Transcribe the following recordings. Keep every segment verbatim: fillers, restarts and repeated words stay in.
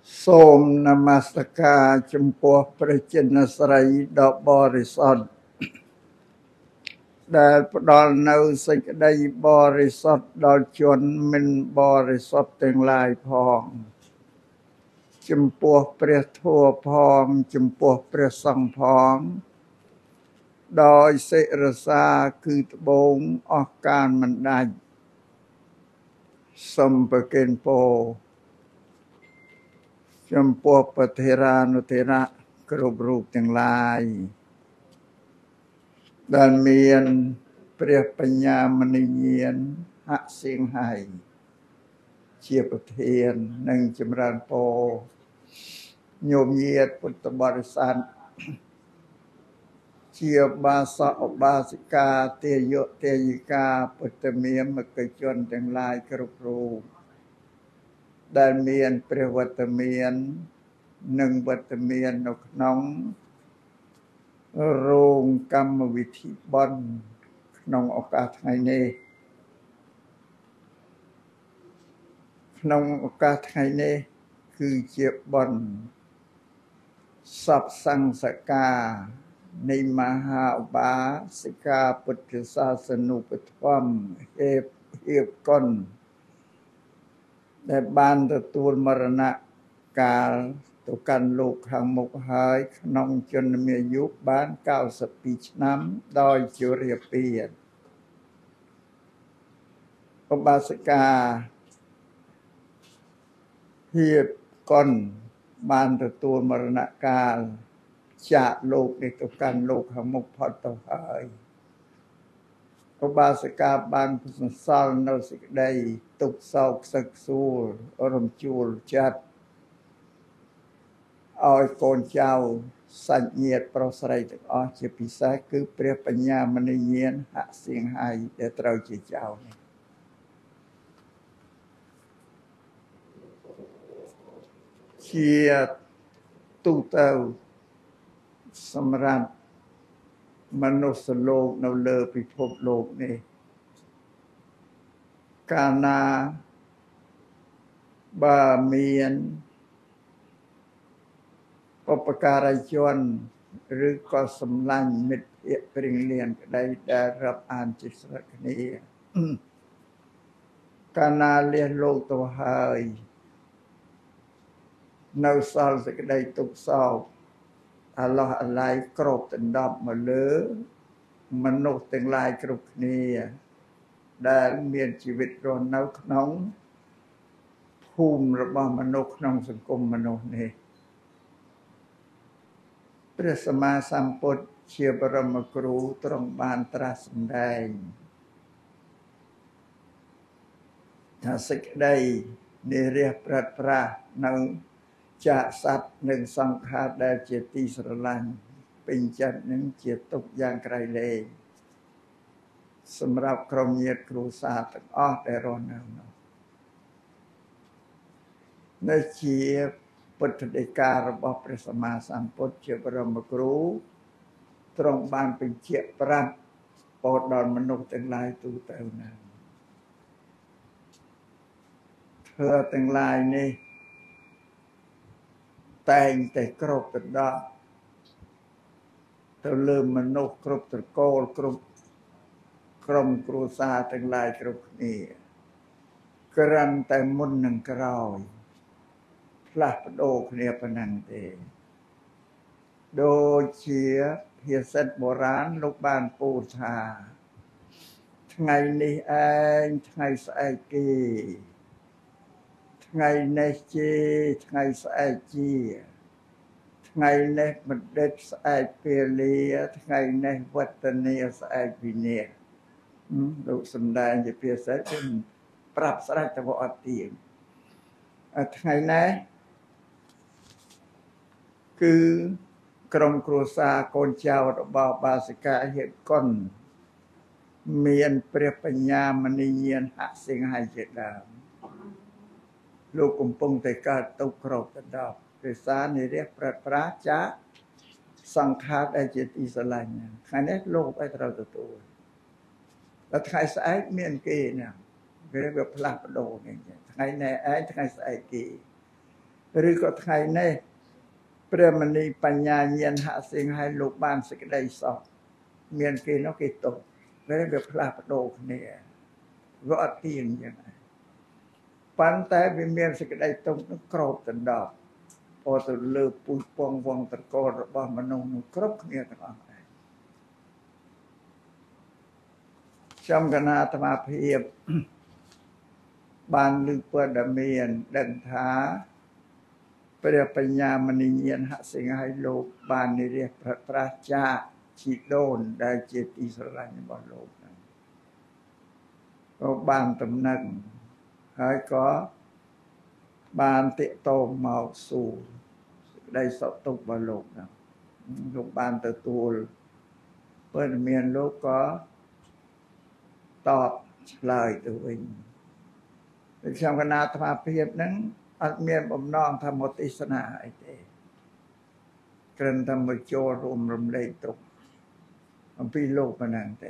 សូមនមស្ការចំពោះព្រះចិនស្រីដ៏បរិសុទ្ធដែលផ្ដល់នូវសេចក្តីបរិសុទ្ធដល់ជនមិនបរិសុទ្ធទាំងឡាយផងចំពោះព្រះធម៌ផងចំពោះព្រះសង្ឃផងដោយសិរសាគឺត្បូងអស់កាលមិនដាច់សូមប្រគេនពរចំពោះពធិរានុធិរៈគ្រប់រូបទាំងឡាយដែលមានព្រះបញ្ញាមនិញាណហសៀងហៃជាប្រធាននិងចម្រើនពរញោមញាតិពុទ្ធបរិស័ទជាបាសកឧបាសិកាទាយកទាយិកាពុទ្ធមាមកជនទាំងឡាយគ្រប់រូបដែលមានព្រះវត្តមាននិងវត្តមាននៅក្នុងរោងកម្មវិធីបុណ្យក្នុងឱកាសថ្ងៃនេះក្នុងឱកាសថ្ងៃនេះគឺជាបុណ្យសពសង្ឃសកានៃមហាឧបាសិកាពុទ្ធសាសនូបត្ថម្ភហេបហេបគុណដែលបានទទួលមរណកាលទៅកាន់លោកខាងមុខហើយក្នុងជនមាយុបានเก้าสิบពីរឆ្នាំដោយជារាពាឧបាសិកាហេបគុណបានទទួលមរណកាលចាកលោកនេះទៅកាន់លោកខាងមុខផុតទៅហើយឧបាសិកាបានសន្សល់នៅសេចក្តីទុក្ខសោកសឹកសួលរំជួលចិត្តឲ្យកូនចៅសាច់ញាតិប្រុសស្រីទាំងអស់ជាពិសេសគឺព្រះបញ្ញាមនិញាណហសៀងហៃដែលត្រូវជាចៅនេះជាទូទៅសម្រាប់មនុស្សលោកនៅលើពិភពលោកនេះកាលណាបើមានឧបការីជនឬក៏សម្លាញ់មិត្តភក្តិព្រៀងលៀនក្តីដែលរាប់អានជាស្រេចគ្នាកាលណាលះលោកទៅហើយនៅសល់សេចក្តីទុក្ខសោកអាឡោះអាល័យគ្របដណ្ដប់មកលើមនុស្សទាំងឡាយគ្រប់គ្នាដែលមានជីវិតរស់នៅក្នុងភូមិរបស់មនុស្សក្នុងសង្គមមនុស្សនេះព្រះសម្មាសម្ពុទ្ធជាបរមគ្រូទ្រង់បានត្រាស់សម្ដែងថាសេចក្តីនិរះប្រត់ប្រាស់នៅចាកសត្វនិងសង្ខារដែលជាទីស្រឡាញ់ពេញចិត្តនឹងជាទុក្ខយ៉ាងក្រៃលែងសម្រាប់ក្រុមញាតិគ្រួសារទាំងអស់ដែលរស់នៅនោះនេះជាពុទ្ធដីការបស់ព្រះសម្មាសម្ពុទ្ធជាបរមគ្រូទ្រង់បានបញ្ជាក់ប្រាប់ពោលដល់មនុស្សទាំងឡាយទូទៅណាធ្វើទាំងឡាយនេះតែងតែគ្របដណ្ដប់ទៅលើមនុស្សគ្រប់ត្រកូលគ្រប់ក្រុមគ្រួសារទាំងឡាយគ្រប់គ្នាក្រាន់តែមុននឹងក្រោយផ្លាស់ប្ដូរគ្នាប៉ុណ្ណឹងទេដូចជាភាសាបុរាណលោកបានពោលថាថ្ងៃនេះឯងថ្ងៃស្អែកគេថ្ងៃនេះជាថ្ងៃស្អែកជាថ្ងៃនេះបណ្ឌិតស្អែកពាលាថ្ងៃនេះវឌ្ឍនាស្អែកវិនាសលោកសំដែងជាភាសាគឺប្រាប់ស្ដេចទៅអត់ទៀងថ្ងៃនេះគឺក្រុមគ្រួសារកូនចៅរបស់បាសិកាហេតុគុណមានព្រះបញ្ញាមនិញាណហសៀងហៃជាដើមលោកកំពុងតែកើតទុក្ខគ្របដណ្ដប់ព្រះសានិរះប្រត់ប្រាចាសង្ខារដែលជាទីស្រឡាញ់ថ្ងៃនេះលោកឲ្យត្រូវទទួលដល់ថ្ងៃស្អែកមានគេណាវាវាផ្លាស់ប្ដូរនេះថ្ងៃនេះឯងថ្ងៃស្អែកគេឬក៏ថ្ងៃនេះព្រះមនីបញ្ញាញាណហសិង្ហឲ្យលោកបានសេចក្តីសុខមានគេនោះគេទុកតែវាផ្លាស់ប្ដូរគ្នាវាអត់ទៀងយ៉ាងណាប៉ុន្តែវាមានសេចក្តីទុកនោះក្របដណ្ដប់ពោលទៅលើពុះពងវងតកលរបស់មនុស្សនោះគ្រប់គ្នាទាំងអស់ដែរចំកណាអាត្មាភាពបានលើកព័ត៌មានដឹងថាព្រះបញ្ញាមនីញាណហសិង្ហឲ្យលោកបាននិរះប្រាស់ចាកជីដូនដែលជាទីស្រឡាញ់របស់លោកហ្នឹងក៏បានតំណែងហើយក៏បានតិតោមកសួរសេចក្តីសុខទុក្ខរបស់លោកហ្នឹងលោកបានទទួលព័ត៌មានលោកក៏តបឆ្លើយទៅវិញដូចខ្ញុំកណាអាត្មាភាពហ្នឹងអត់មានបំណងថាមកទេសនាអីទេគ្រាន់តែមកចូលរួមរំលែកទុក្ខអំពីលោកប៉ុណ្ណឹងទេ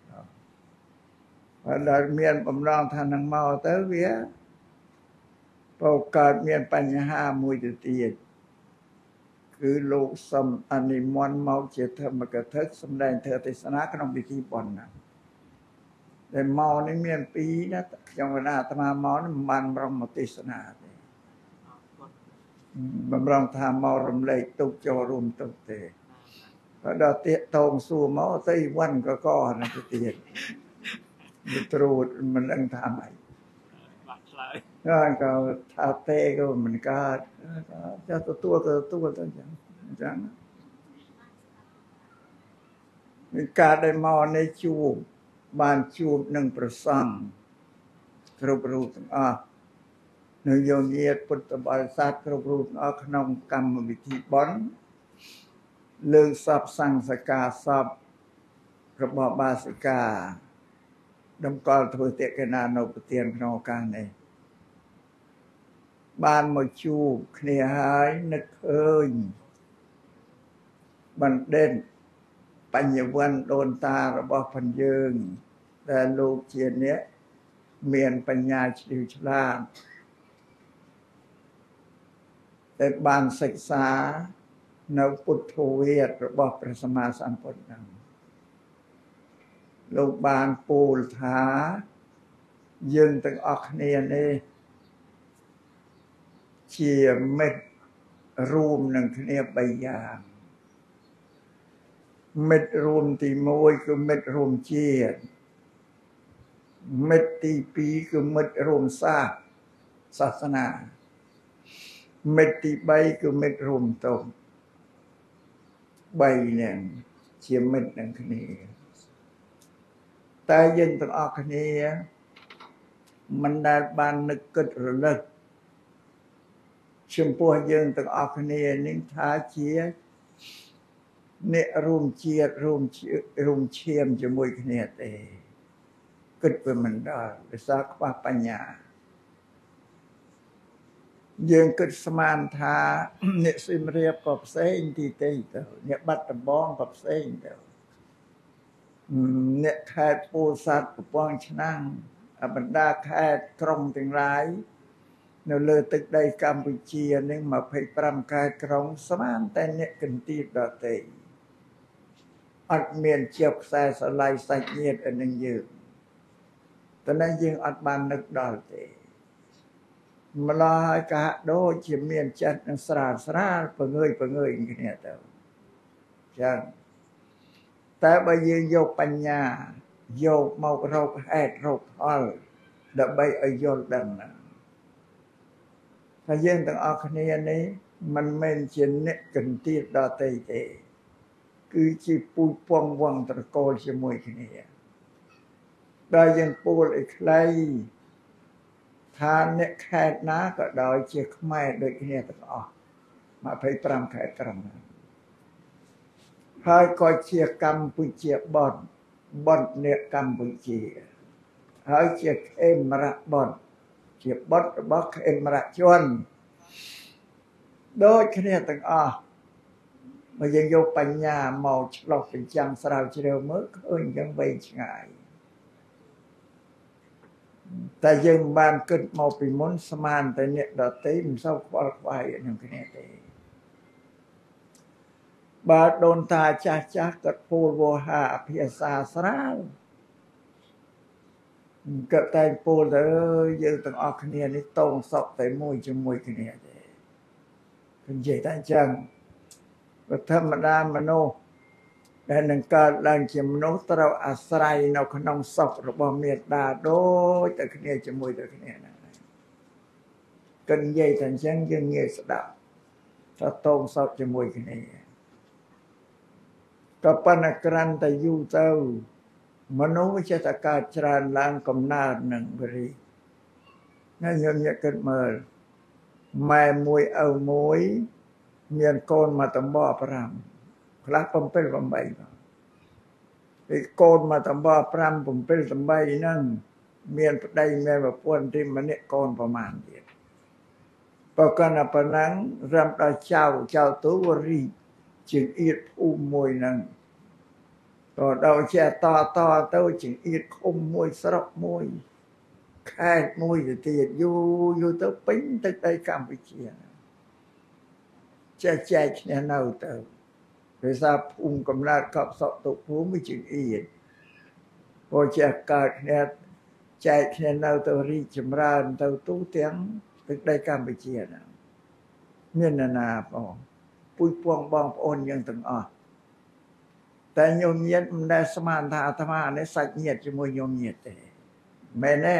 បើដល់មានបំណងថានឹងមកទៅវាបើកើតមានបញ្ហាមួយទៅទៀតគឺលោកសំអនិមន្តមកជាធម្មកថាសម្ដែងធ្វើទេសនាក្នុងពិធីបុណ្យណាដែលមកនេះមានពីរណាខ្ញុំកណាអាត្មាមកនេះមិនបានរំមកទេសនាទេបំរុងថាមករំលែកទុកចូលរួមទុកទេបើដល់ទៀកតងសួរមកទៅវ៉ាន់ក៏ក៏ណាទៅទៀតវាត្រួតមិនដឹងថាម៉េចបាក់ឆ្លើយហើយក៏ថាទេក៏មិនកើតចាទទួលក៏ទទួលទៅអញ្ចឹងអញ្ចឹងមានការដែលមកនេះជួបបានជួបនឹងប្រសង់គ្រប់រូបទាំងអស់នៅយោញាតពុទ្ធបរិស័ទគ្រប់រូបទាំងអស់ក្នុងកម្មវិធីបុណ្យលើកសពសង្ឃសកាសពរបស់បាសិកាតម្កល់ធ្វើតេកេណានៅប្រទានក្នុងឱកាសនេះបានមកជួបគ្នាហើយនឹកឃើញបណ្ឌិតបញ្ញវន្តដូនតារបស់ផងយើងដែលលោកជាអ្នកមានបញ្ញាជ្រាវជ្លាតតែបានសិក្សានៅពុទ្ធវាទរបស់ព្រះសម្មាសម្ពុទ្ធហ្នឹងលោកបានពោលថាយើងទាំងអស់គ្នានេះជាមិត្តរួមនឹងគ្នាបីយ៉ាងមិត្តរួមទីមួយគឺមិត្តរួមជាតិមិត្តទីពីរគឺមិត្តរួមសាសសាសនាមិត្តទីបីគឺមិត្តរួមទុក្ខបីនឹងជាមិត្តនឹងគ្នាតែយើងទាំងអស់គ្នាមិនដែលបាននឹកគិតរលឹកចំពោះយើងទាំងអស់គ្នានេះថាជាអ្នករួមជាតិរួមរួមឈាមជាមួយគ្នាទេគិតវាមិនដល់ដោយសារខ្វះបញ្ញាយើងគិតស្មានថាអ្នកសៀមរាបក៏ផ្សេងទីទេទៅអ្នកបាត់ដំបងក៏ផ្សេងទៅអ្នកខេត្តពោធិ៍សាត់កំពង់ឆ្នាំងបណ្ដាខេត្តក្រុងទាំងឡាយនៅលើទឹកដីកម្ពុជានេះยี่สิบห้าខេត្តក្រុងស្មានតែអ្នកកន្ទាបដទៃអត់មានជាប់ខ្សែស្រឡាយសាច់ញាតិនឹងយើងតែនេះយើងអត់បាននឹកដល់ទេម្ល៉េះហើយក៏ដូចជាមានចិត្តនឹងស្រាលស្រាលពងើយពងើយគ្នាទៅចឹងតែបើយើងយកបញ្ញាយកមករកហេតុរកផលដើម្បីឲ្យយល់ដឹងណាថាយើងទាំងអស់គ្នានេះមិនមែនជាអ្នកកន្ទាបដទៃទេគឺជាពូជពងវងត្រកូលជាមួយគ្នាដែលយើងពោលឲ្យខ្លីថាអ្នកខេត្តណាក៏ដោយជាខ្មែរដូចគ្នាទាំងអស់ยี่สิบห้าខេត្តក្រុងហើយក៏ជាកម្ពុជាបុត្របុត្រអ្នកកម្ពុជាហើយជាខេមរៈបុត្រជាបុត្ររបស់ខេមរៈជនដូចគ្នាទាំងអស់បើយើងយកបញ្ញាមកឆ្លុះបញ្ចាំងស្រាវជ្រាវមើលឃើញយ៉ាងវែងឆ្ងាយแต่យើងបានគិតមកពីមុនស្មានតែអ្នកដទៃមិនសូវខ្វល់ខ្វាយនឹងគ្នាទេបើដូនតាចាស់ចាស់គាត់ពោលវោហាអភិសាស្រាលគាត់តែពោលទៅយើងទាំងអស់គ្នានេះតងសក់តែមួយជាមួយគ្នាទេនិយាយតែអញ្ចឹងធម្មតាមនុស្សដែលនឹងកើតឡើងជាមនុស្សត្រូវអាស្រ័យនៅក្នុងសុខរបស់មេត្តាដូចតែគ្នាជាមួយតែគ្នាហ្នឹងគិននិយាយតែអញ្ចឹងយើងងាយស្ដាប់ថាតងសុខជាមួយគ្នាក៏ប៉ុន្តែក្រាន់តែយូរទៅមនុស្សចេះតែកើតច្រើនឡើងកំណើតនឹងបរិណាខ្ញុំយកគិតមើលម៉ែមួយឪមួយមានកូនមកតំបន់ប្រាំខ្លះ7 8ពីកូនមកតំបន់5 7 8ហ្នឹងមានប្តីមានប្រពន្ធទីម្នាក់កូនប្រមាណទៀតបើកាន់តែប៉ុណ្ណឹងរំដល់ចៅចៅទូវរីជាងអៀតភូមិមួយហ្នឹងក៏ដល់ជាតតទៅជាងអៀតឃុំមួយស្រុកមួយខេត្តមួយទៅទៀតយូរយូរទៅពេញទឹកដីកម្ពុជាចែកចែកគ្នានៅទៅដោយសារភូមិកំណើតកប់សក់ទុភូមិជាងអៀតក៏ជាកើតគ្នាចែកគ្នានៅទៅរីកចម្រើនទៅទូទាំងទឹកដីកម្ពុជាណាមានណាបងពុយពួងបងប្អូនយើងទាំងអស់តែញោមញាតមិនដែលស្មានថាអាត្មានេះសាច់ញាតជាមួយញោមញាតទេមែនទេ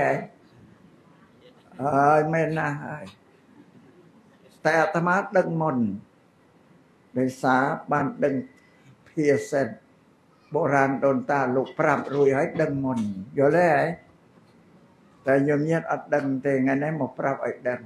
ហើយមែនណាស់ហើយតែអាត្មាដឹងមុនដោយសារបានដឹងភាសាបុរាណដូនតាលោកប្រាប់រួចហើយដឹងមុនយល់ទេហើយតែញោមញាតអត់ដឹងទេថ្ងៃនេះមកប្រាប់ឲ្យដឹង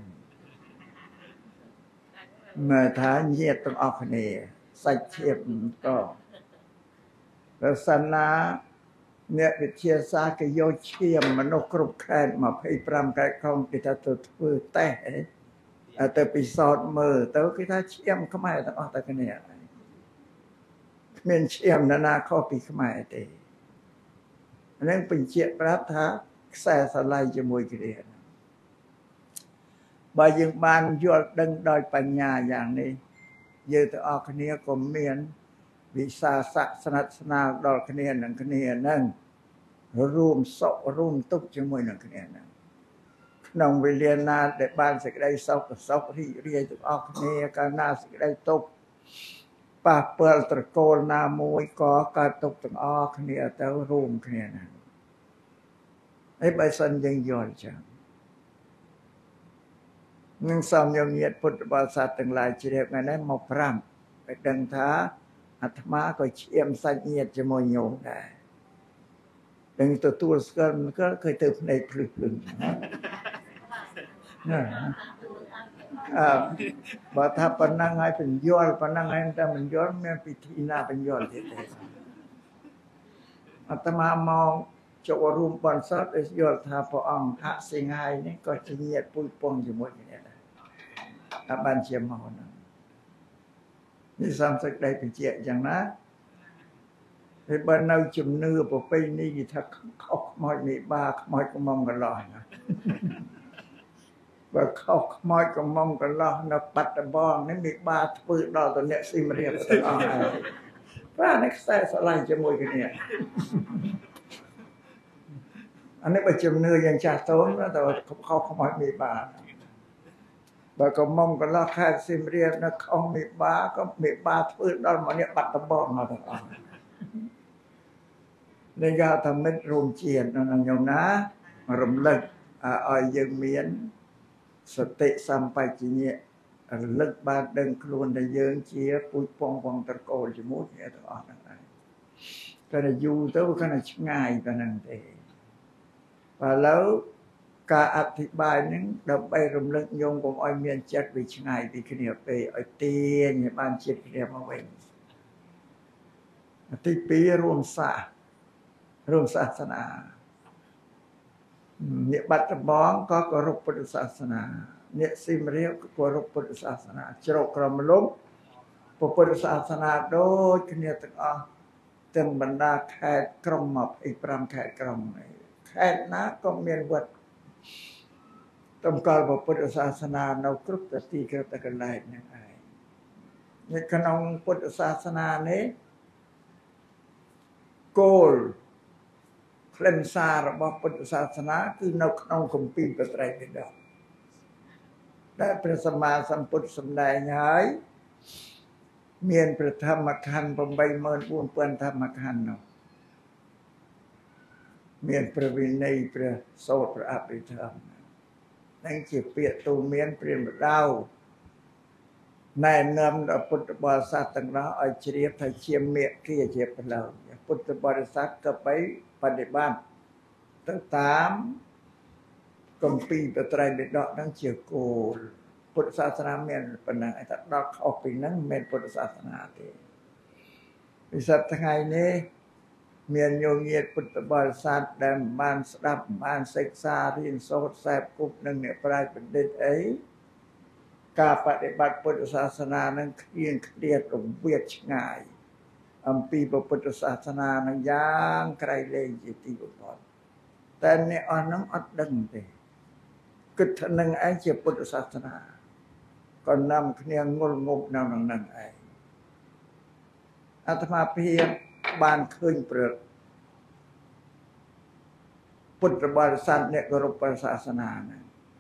មើលថាញាតទាំងអស់គ្នាសាច់ឈាមក៏ប្រសិនណាអ្នកវិទ្យាសាស្ត្រគេយកឈាមមនុស្សគ្រប់ខេត្ត25ខេត្តក្រុងគេថាទៅធ្វើតេស្តទៅពិសោធន៍មើលទៅគេថាឈាមខ្មែរទាំងអស់តែគ្នាគ្មានឈាមណាណាខុសពីខ្មែរទេហ្នឹងបញ្ជាក់ប្រាប់ថាខ្សែស្រឡាយជាមួយគ្នាបើយើងបានយល់ដឹងដោយបញ្ញាយ៉ាងនេះយើងទាំងអស់គ្នាក៏មានវិសាសៈស្និទ្ធស្នាលដល់គ្នានឹងគ្នាហ្នឹងរួមសុខរួមទុក្ខជាមួយនឹងគ្នាហ្នឹងក្នុងវេលាណាដែលបានសេចក្តីសុខសុខរីករាយទាំងអស់គ្នាកាលណាសេចក្តីទុក្ខប៉ះពាល់ត្រកូលណាមួយក៏កើតទុក្ខទាំងអស់គ្នាទៅរួមគ្នាហ្នឹងហើយបើសិនយើងយល់ចឹងនឹងសំញញាតិពុទ្ធបរិស័ទទាំងឡាយជ្រាបថ្ងៃនេះមកប្រាំឲ្យដឹងថាអាត្មាក៏ឈាមសាច់ញាតិជាមួយញោមដែរដឹងទទួលស្គាល់មិនក៏ឃើញទៅភ្នែកភ្លឹះភ្លឹងណាអើបើថាប៉ុណ្ណឹងឲ្យបញ្យល់ប៉ុណ្ណឹងហើយតែមិនយល់មានពិធីណាបញ្យល់ទៀតទេអាត្មាមកចូលរួមបន់សតឲ្យយល់ថាព្រះអង្គអសិង្ហៃនេះក៏ជាញាតិពុយពងជាមួយគ្នាដែរតែបានជាមកហ្នឹងនេះសំសេចក្តីបញ្ជាក់យ៉ាងណាហើយបើនៅជំនឿប្រពៃណីគេថាខុសខ្មោចមេបាខ្មោចកំងកន្លោះណាបើខុសខ្មោចកំងកន្លោះនៅបាត់ដំបងនេះមេបាធ្វើដល់តអ្នកស៊ីមរៀបទាំងអស់ហើយបាទនេះខ្សែស្រឡាញ់ជាមួយគ្នាអានេះបើជំនឿយ៉ាងចាស់តូនទៅខុសខ្មោចមេបាបើកំងកន្លោះខេត្តស៊ីមរៀបនៅខុសមេបាក៏មេបាធ្វើដល់មកនេះបាត់ដំបងមកទាំងអស់នេះគេថាមិត្តរួមជាតិនៅញោមណារំលឹកឲ្យយើងមានសតិសម្បជញ្ញៈរលឹកបានដឹងខ្លួនដែលយើងជាពុជពងវងត្រកូលជាមួយគ្នាទាំងអស់ហ្នឹងឯងតែយូរទៅកាន់តែឆ្ងាយតែហ្នឹងទេបើឥឡូវការអធិប្បាយហ្នឹងដើម្បីរំលឹកញោមកុំឲ្យមានចិត្តវាឆ្ងាយពីគ្នាពេកឲ្យទាញឲ្យបានចិត្តគ្នាមកវិញទីពីររួមសាសរួមសាសនាអ្នកបាត់ដំបងក៏គោរពពុទ្ធសាសនាអ្នកស៊ីមរៀបក៏គោរពពុទ្ធសាសនាជ្រកក្រមលំពុទ្ធសាសនាដូចគ្នាទាំងអស់ទាំងបណ្ដាខេត្តក្រុង25ខេត្តក្រុងខេត្តណាក៏មានវត្តต้องการพระพุทธศาสนาเราครุบตตีกระตะกันไล่นั่นเองในขนมพุทธศาสนานี้โกลเคลื่อนซาระบบพุทธศาสนาคือในขนมคำปีปไตรปิฎกได้พระสัมมาสัมพุทธสำแดงให้เมียนพระธรรมขันธ์ประใบเมินบุญเปื้อนธรรมขันธ์เนาะเมียนพระวินัยพระโสตพระอภิธรรมนั่งเกี่ยวเปียตูเมียนเปลี่ยนดาวในนามพุทธบริษัทต่างๆเอาเฉียบไทยเชียมเมียเกี่ยเฉียบไปแล้วพุทธบริษัทก็ไปปฏิบัติตั้งตามกรมปีปไตรปิฎกนั่งเฉียวโกลพุทธศาสนาเมียนปนังไอ้ตัดดอกออกไปนั่งเมียนพุทธศาสนาเองวิสัชไงนี้เมียนโยเงียพุทธบริษัทแดมบ้านสดับบ้านศึกษาเรียนโสดแสบกุบหนึ่งเนี่ยปลายเป็นเด็ดไอ้การปฏิบัติพุทธศาสนานั้นเครียดเครียดลงเวียดง่ายอัมปีพระพุทธศาสนานั้นย่างใครเลยจิตติบุพรแต่เนี่ยอ่อนน้ำอัดดังเลยกึศหนึ่งไอ้เจ้าพุทธศาสนาก็นำเนียงงลงบนำนั่งไอ้อาตมาเพียงบ้านเคยเปิดพุทธบริษัทเนี่ยก็รบศาสนานะ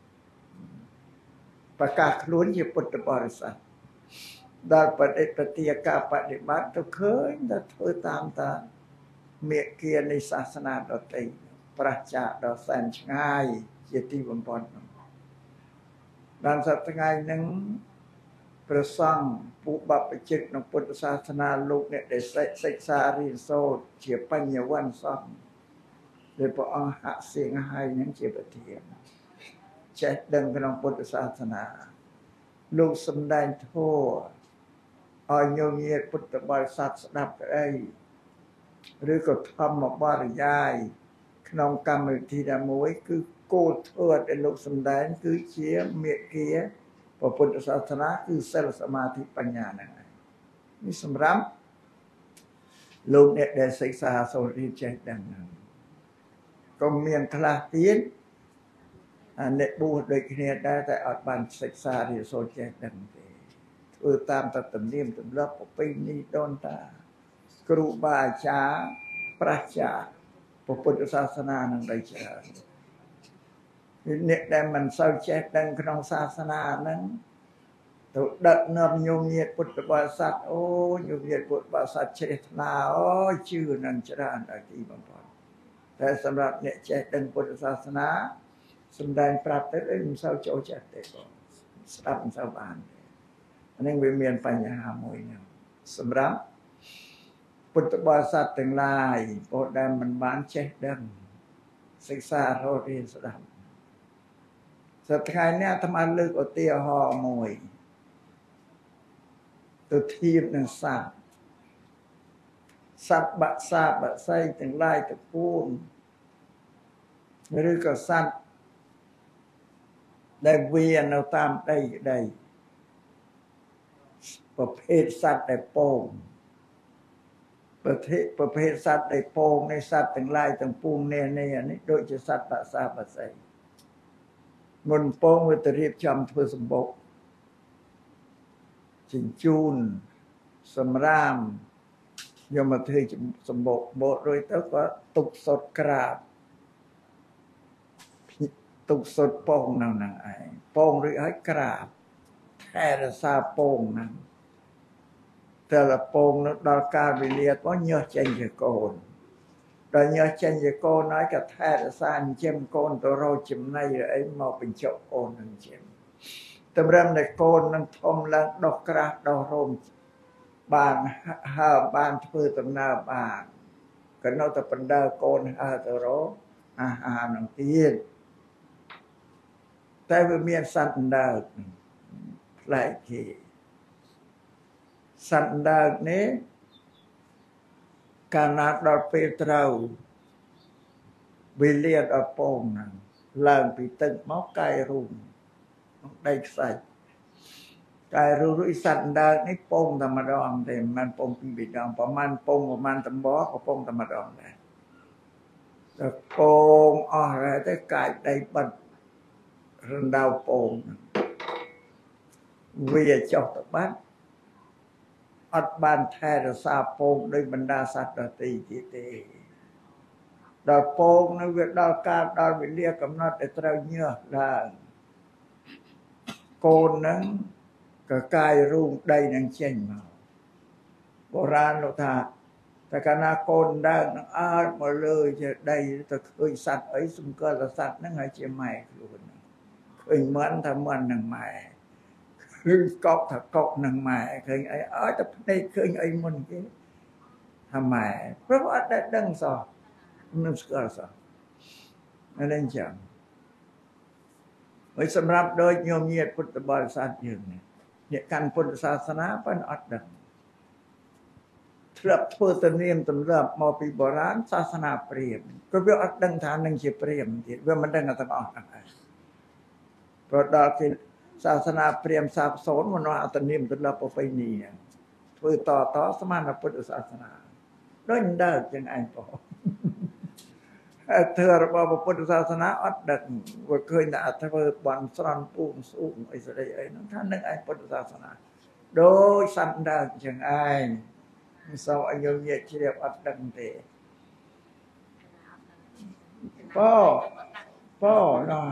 ประกาศล้วนที่พุทธบริษัทได้ปฏิปฏิกาปฏิบัติทุกเคยได้เธอตามตาเมียเกียรในศาสนาดอติประจักษ์ดอแสนง่ายเจติบำพรด้านสัตย์ไงหนึ่งประสังปุบปัปจิตในพุทธศาสนาลูกเนี่ยได้ศึกษาเรียนโสดเฉียบปัญญาวันซ่องโดยพระองค์หาเสียงให้นั้นเฉียบเทียมแจกดังในพุทธศาสนาลูกสำแดงทั่วเอาโยเงียพุทธบริษัทสนับไอหรือก็ทำมาบริยายขนมกรรมวิธีดามวยคือโกเทิดในลูกสำแดงคือเชียเมียเกียพระพุทธศาสนาคือเซลสมาธิปัญญานั่นเองนี่สำหรับลูกเนี่ยได้ศึกษาโสดที่แจกดังนั้นก็เมียนคลาตีนอันเด็กบูโดยเนียได้แต่อดบันศึกษาที่โสดแจกดังนี้เออตามตัดตำเนียมตำรับปีนี้โดนตากรูบาอาจารย์ปราชญ์พระพุทธศาสนานั่งได้เจริญเนี่ยได้มันเศร้าแจกดังขนมศาสนานั้นตัวดัดนำโยมเงียพุทธบริษัทโอ้โยมเงียพุทธบริษัทเชตนาโอ้ชื่อนั้นจะได้อันที่บางพรแต่สำหรับเนี่ยแจกดังพุทธศาสนาสำแดงปรับแต่เรื่องเศร้าโจแจกแต่ก็สลับเศร้าบานอันนี้วิเมียนปัญญามวยเนี่ยสำหรับพุทธบริษัททั้งหลายโปรดได้มันบ้านแจกดังศึกษาเราเรียนสดับสัตย์ไทยเนี่ยทำอันเลิกเอาเตี้ยห่อมวยตัวทีมนั่นสัตว์สัตว์บะซาบะไส้ถึงไล่ตะปูนหรือก็สัตว์ได้เวียนเอาตามได้ได้ประเภทสัตว์ได้โป่งประเภทประเภทสัตว์ได้โป่งในสัตว์ถึงไล่ถึงปูนเนี่ยเนี่ยนี่โดยจะสัตว์บะซาบะไส้มนโป้งวิตรีบจำเพื่อสมบกจิงจูนสมรามยมเทยสมบกโบโดยเต้าก็ตุกสดกราบตุกสดโป้งนั่งนั่งไอโป้งหรือไอ้กราบแท้ระซาโป้งนั่งแต่ละโป้งนั้นดอการวิเลียดว่าเนื้อเจนจะโกนโดยเนื้อเจนจะโกนน้อยกับแท้ระซาเจมโกนตัวเราจิมในไอ้มาเป็นเจ้าโกนนั่งเจมแต่เริ่มในโกนนั่งทมแล้วดอกกระดอกรมบานหาบานเพื่อตำนาบานก็นอกจากปันดาโกนหาตัวเราอาหารนั่งเตี้ยแต่เมื่อมีสันดาลหลายทีสันดาลนี้การนัดดอกเปตราวิเลียดอโปงนั่งลางปีตึกมอกไก่รุ่งได้ใส่ไก่รุ่งรุ่ยสันดาลนี้โปงธรรมดองแต่มันโปงปีบิดองประมาณโปงประมาณตำบอก็โปงธรรมดองเลยแต่โปงอะไรแต่ไก่ได้บัดរណ្ដៅពងវាចុះទៅបាត់អត់បានថែរក្សាពងដោយបណ្ដាសត្វដទៃទៀតទេដល់ពងនឹងវាដល់ការដល់វេលាកំណត់ដែលត្រូវញើសឡើងកូននឹងកកាយរូងដីនឹងចេញមកបុរាណលោកថាតែកាលណាកូនដើរនឹងអើតមកលើជាដីទៅឃើញសត្វអីសម្គាល់ថាសត្វហ្នឹងហើយជាម៉ែខ្លួនឃើញមិនថាមិននឹងម៉ែឃើញកុកថាកុកនឹងម៉ែឃើញអីអើតែភ្នែកឃើញអីមុនគេថាម៉ែព្រោះអត់ដែលដឹងសោះមិនស្គាល់សោះអានេះចឹងហើយសម្រាប់ដូចញោមញាតពុទ្ធបរិស័ទយើងនេះអ្នកកាន់ពុទ្ធសាសនាប៉ុន្តែអត់ដឹងធ្លាប់ធ្វើទៅនាមទម្លាប់មកពីបុរាណសាសនាព្រាហ្មណ៍ក៏វាអត់ដឹងថានឹងជាព្រាហ្មណ៍ទៀតវាមិនដឹងទាំងអស់ហ្នឹងហើយព្រោះដល់គេសាសនាព្រាហ្មណ៍សាបសូន្យមកអត្តនាមទម្លាប់ប្រពៃណីធ្វើតតស្មានពុទ្ធសាសនាដូចដើរចឹងឯងបងធ្វើរបស់ពុទ្ធសាសនាអត់ដឹងវាឃើញតែអត់ធ្វើបន់ស្រន់ពូងស្អុងអីស្ដីអីហ្នឹងថានឹងឯងពុទ្ធសាសនាដូចសត្វដើរចឹងឯងមិនសូវឲ្យញោមញាតជ្រាបអត់ដឹងទេប៉ប៉ណ៎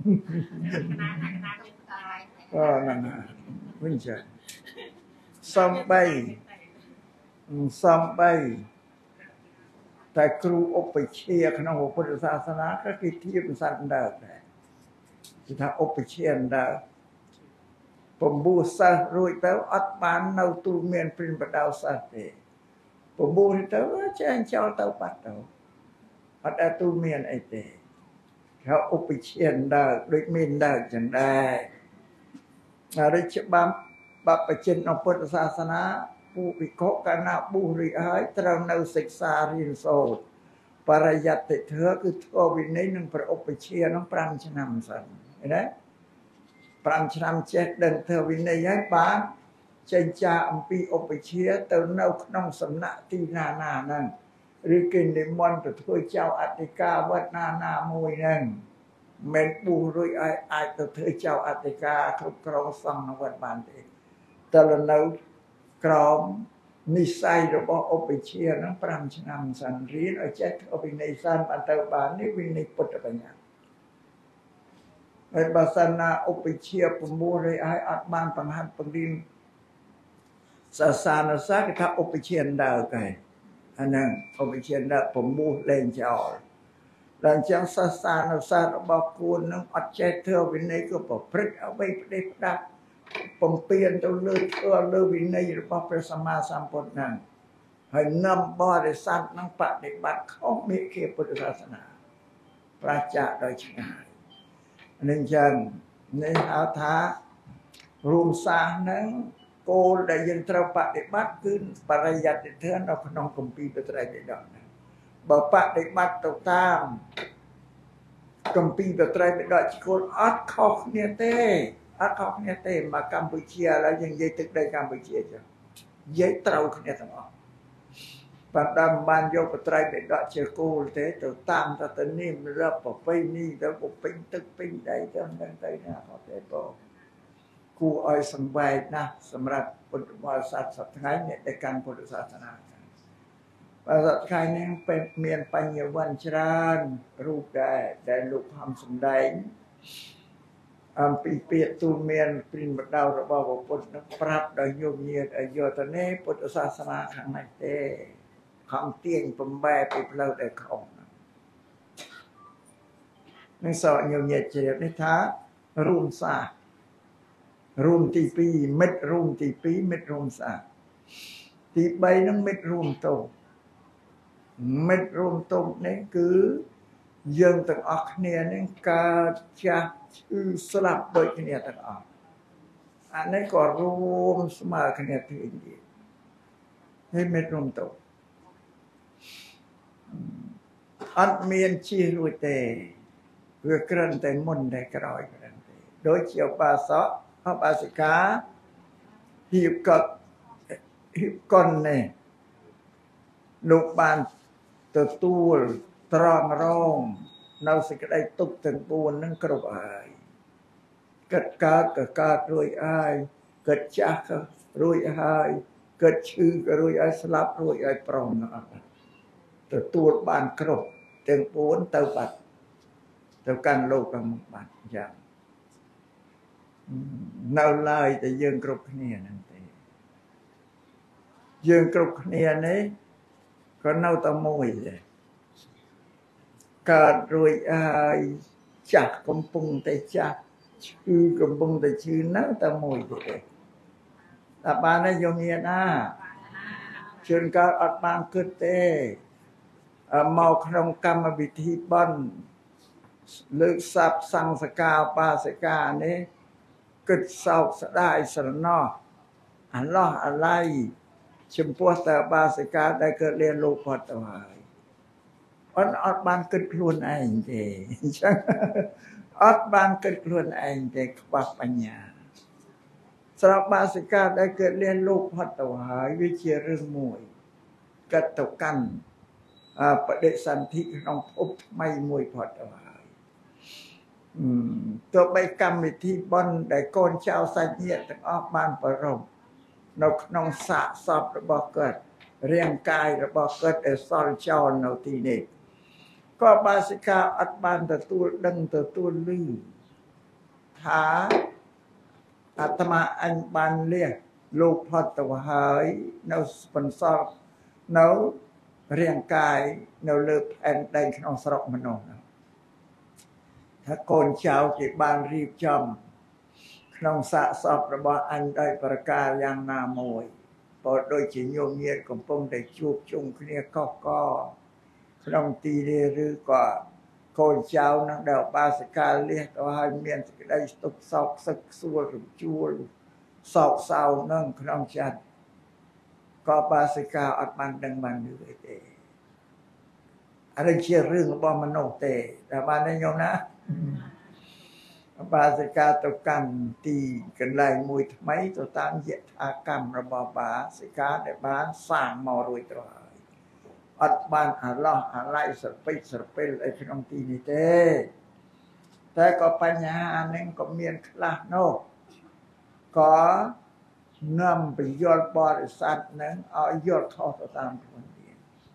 ប៉ហ្នឹងវិញចាសំបីសំបីតែគ្រូឧបជាក្នុងពុទ្ធសាសនាក៏គេធៀបសត្វដើរដែរគេថាឧបជាដើរពំបួសសិស្សរួចទៅអត់បាននៅទូលមានព្រិនបដៅសិស្សទេពំបួសទៅចែងចោលទៅបាត់ទៅអត់ដែលទូលមានអីទេเขาឧបជាដើរដូចមានដើរចឹងដែរហើយច្បាប់បព្វជិនក្នុងពុទ្ធសាសនាពួកវិកុកាលណាបុះរីហើយត្រូវនៅសិក្សារៀនសូត្របរិយត្តិធម៌គឺធម៌វិន័យនិងប្រឧបជានឹងប្រាំឆ្នាំសិនឃើញទេប្រាំឆ្នាំចេះដឹងធម៌វិន័យហើយបានចេញចាអំពីឧបជាទៅនៅក្នុងសំណាក់ទីណាណាហ្នឹងឬគេនិមន្តទៅធ្វើចៅអធិការវត្តណាណាមួយហ្នឹងមិនបុះរួចឲ្យអាចទៅធ្វើចៅអធិការគ្រប់គ្រងសង្ឃនៅវត្តបានទេតែនៅក្រមនិស្ស័យរបស់ឧបជាហ្នឹងប្រាំឆ្នាំសិនរៀនឲ្យចេះធ្វើវិន័យសិនបានទៅបាននេះវិន័យពុទ្ធបញ្ញត្តិហើយបើសិនណាឧបជាប្រមូលឲ្យអត់បានបង្ហាត់បង្រៀនសាសនាសាគេថាឧបជាដើរកែអាហ្នឹងឧបជាដើរប្រមូលលែងចោលដល់អញ្ចឹងសាសនាសារបស់គួននឹងអត់ចេះធ្វើវិន័យក៏ប្រព្រឹត្តអ្វីផ្ដេសផ្ដាស់បំពេញទៅលើធ្វើលើវិន័យរបស់ព្រះសម្មាសម្ពុទ្ធហ្នឹងហើយនាំបរិស័ទនឹងបដិបត្តិខុសមេគាពុទ្ធសាសនាប្រាជ្ញាដោយឆ្ងាយនេះអញ្ចឹងនេះហៅថារួមសាសហ្នឹងគោលដែលយើងត្រូវបដិបត្តិគឺបរិយត្តិធម៌នៅក្នុងគម្ពីរត្រៃបិដកហ្នឹងបើបដិបត្តិទៅតាមគម្ពីរត្រៃបិដកគោលអត់ខុសគ្នាទេអត់ខុសគ្នាទេមកកម្ពុជាឥឡូវយើងនិយាយទឹកដីកម្ពុជាចឹងនិយាយត្រូវគ្នាទាំងអស់ប៉ុន្តែមិនបានយកបត្រៃបិដកជាគោលទេទៅតាមតតនីមរប្រពៃណីទៅពេញទឹកពេញដីទៅនឹងទៅណាអត់ទេបងគួរឲ្យសម្បែកណាស់សម្រាប់ពុទ្ធបរិស័ទសប្តាហ៍នេះដែលកាន់ពុទ្ធសាសនាបើសប្តាហ៍នេះពេលមានបញ្ញវន្តច្រើនរូបដែរដែលលោកហំសំដែងអំពីពាក្យទូលមានព្រិនបដៅរបស់ព្រះពុទ្ធនឹងប្រាប់ដល់ញោមញាតឲ្យយកទៅនេះពុទ្ធសាសនាខាងនេះទេខំទាញបំបែពីផ្លូវដែលខុសនឹងសក់ញោមញាតជ្រាបនេះថារួមសាសរួមទីពីរមិត្តរួមទីពីរមិត្តរួមសាសទីបីនឹងមិត្តរួមតូចមិត្តរួមតូចនេះគឺយើងទាំងអស់គ្នានឹងកើតចាស់ឈឺស្លាប់ដូចគ្នាទាំងអស់អានេះក៏រួមស្មើគ្នាទៅវិញទៀតនេះមិត្តរួមតូចអត់មានជិះរួចទេវាក្រិនតែមុនតែក្រោយក្រិនទេដូចជាឧបាសកឧបាសិកាហៀបកត់ហៀបកុននេះលោកបានទទួលត្រង់រងនៅសេចក្តីទុកទាំងបួននឹងគ្រប់ហើយเกิดកើតក៏កើតរួចហើយเกิดចាស់ក៏រួចហើយเกิดឈឺក៏រួចហើយស្លាប់រួចហើយព្រមអត់ទទួលបានគ្រប់ទាំងបួនទៅបាត់ទៅកាន់លោកខាងមុខបាត់យ៉ាងនៅឡើយតែយើងគ្រប់គ្នាហ្នឹងទេយើងគ្រប់គ្នានេះក៏នៅតែមួយដែរកើតរួចហើយចាស់កំពុងតែចាស់ឈឺកំពុងតែឈឺនៅតែមួយទេតែបានហើយយមញាណាជួនកាលអត់បានគិតទេមកក្នុងកម្មវិធីបន់លើកស័ព្ទសង្សការបាសិកានេះគិតសោកស្ដាយស្រណោះអាឡោះអាឡៃចំពោះតែបាសិកាដែលកើតលៀនលោកផុតទៅហើយអត់អត់បានគិតខ្លួនឯងទេអញ្ចឹងអត់បានគិតខ្លួនឯងទេខ្វះបញ្ញាស្រាប់បាសិកាដែលកើតលៀនលោកផុតទៅហើយវាជារឿងមួយកាត់ទៅកាន់បដិសន្ធិក្នុងភពថ្មីមួយផុតទៅហើយទោះបីកម្មវិធីបន់ដែលកូនចៅសាច់ញាតិទាំងអស់បានប្ររពនៅក្នុងសាកសពរបស់គាត់រាងកាយរបស់គាត់ដែលសល់ចោលនៅទីនេះក៏បាសិកាអត់បានទទួលដឹងទទួលឮថាអាត្មាអញបានលះលោកផុតទៅហើយនៅបន្សល់នៅរាងកាយនៅលើផែនដីក្នុងស្រុកមនុស្សថាកូនចៅគេបានរៀបចំក្នុងសាកសពរបស់អញដោយប្រការយ៉ាងណាមួយព្រោះដូចជាញោមញាតិកំពុងតែជួបជុំគ្នាកកកក្នុងទីនេះឬក៏កូនចៅនឹងដែលបាសិកាលះទៅហើយមានសេចក្តីស្ទុកសោកសឹកសួលរំជួលសោកសៅនឹងក្នុងចិត្តក៏បាសិកាអត់បានដឹងបានឮអីទេអានេះជារឿងរបស់មនុស្សទេតែបានទេញោមណាបាសិកាទៅកាន់ទីកន្លែងមួយថ្មីទៅតាមយថាកម្មរបស់បាសិកាដែលបានសាងមករួចទៅហើយអត់បានអាឡោះអាឡៃស្រពេចស្រពិលអីក្នុងទីនេះទេតែក៏បញ្ហាអានឹងក៏មានខ្លះនោះក៏នាំបញ្យល់បរិស័ទនឹងឲ្យយល់ខុសទៅតាមខ្លួនវា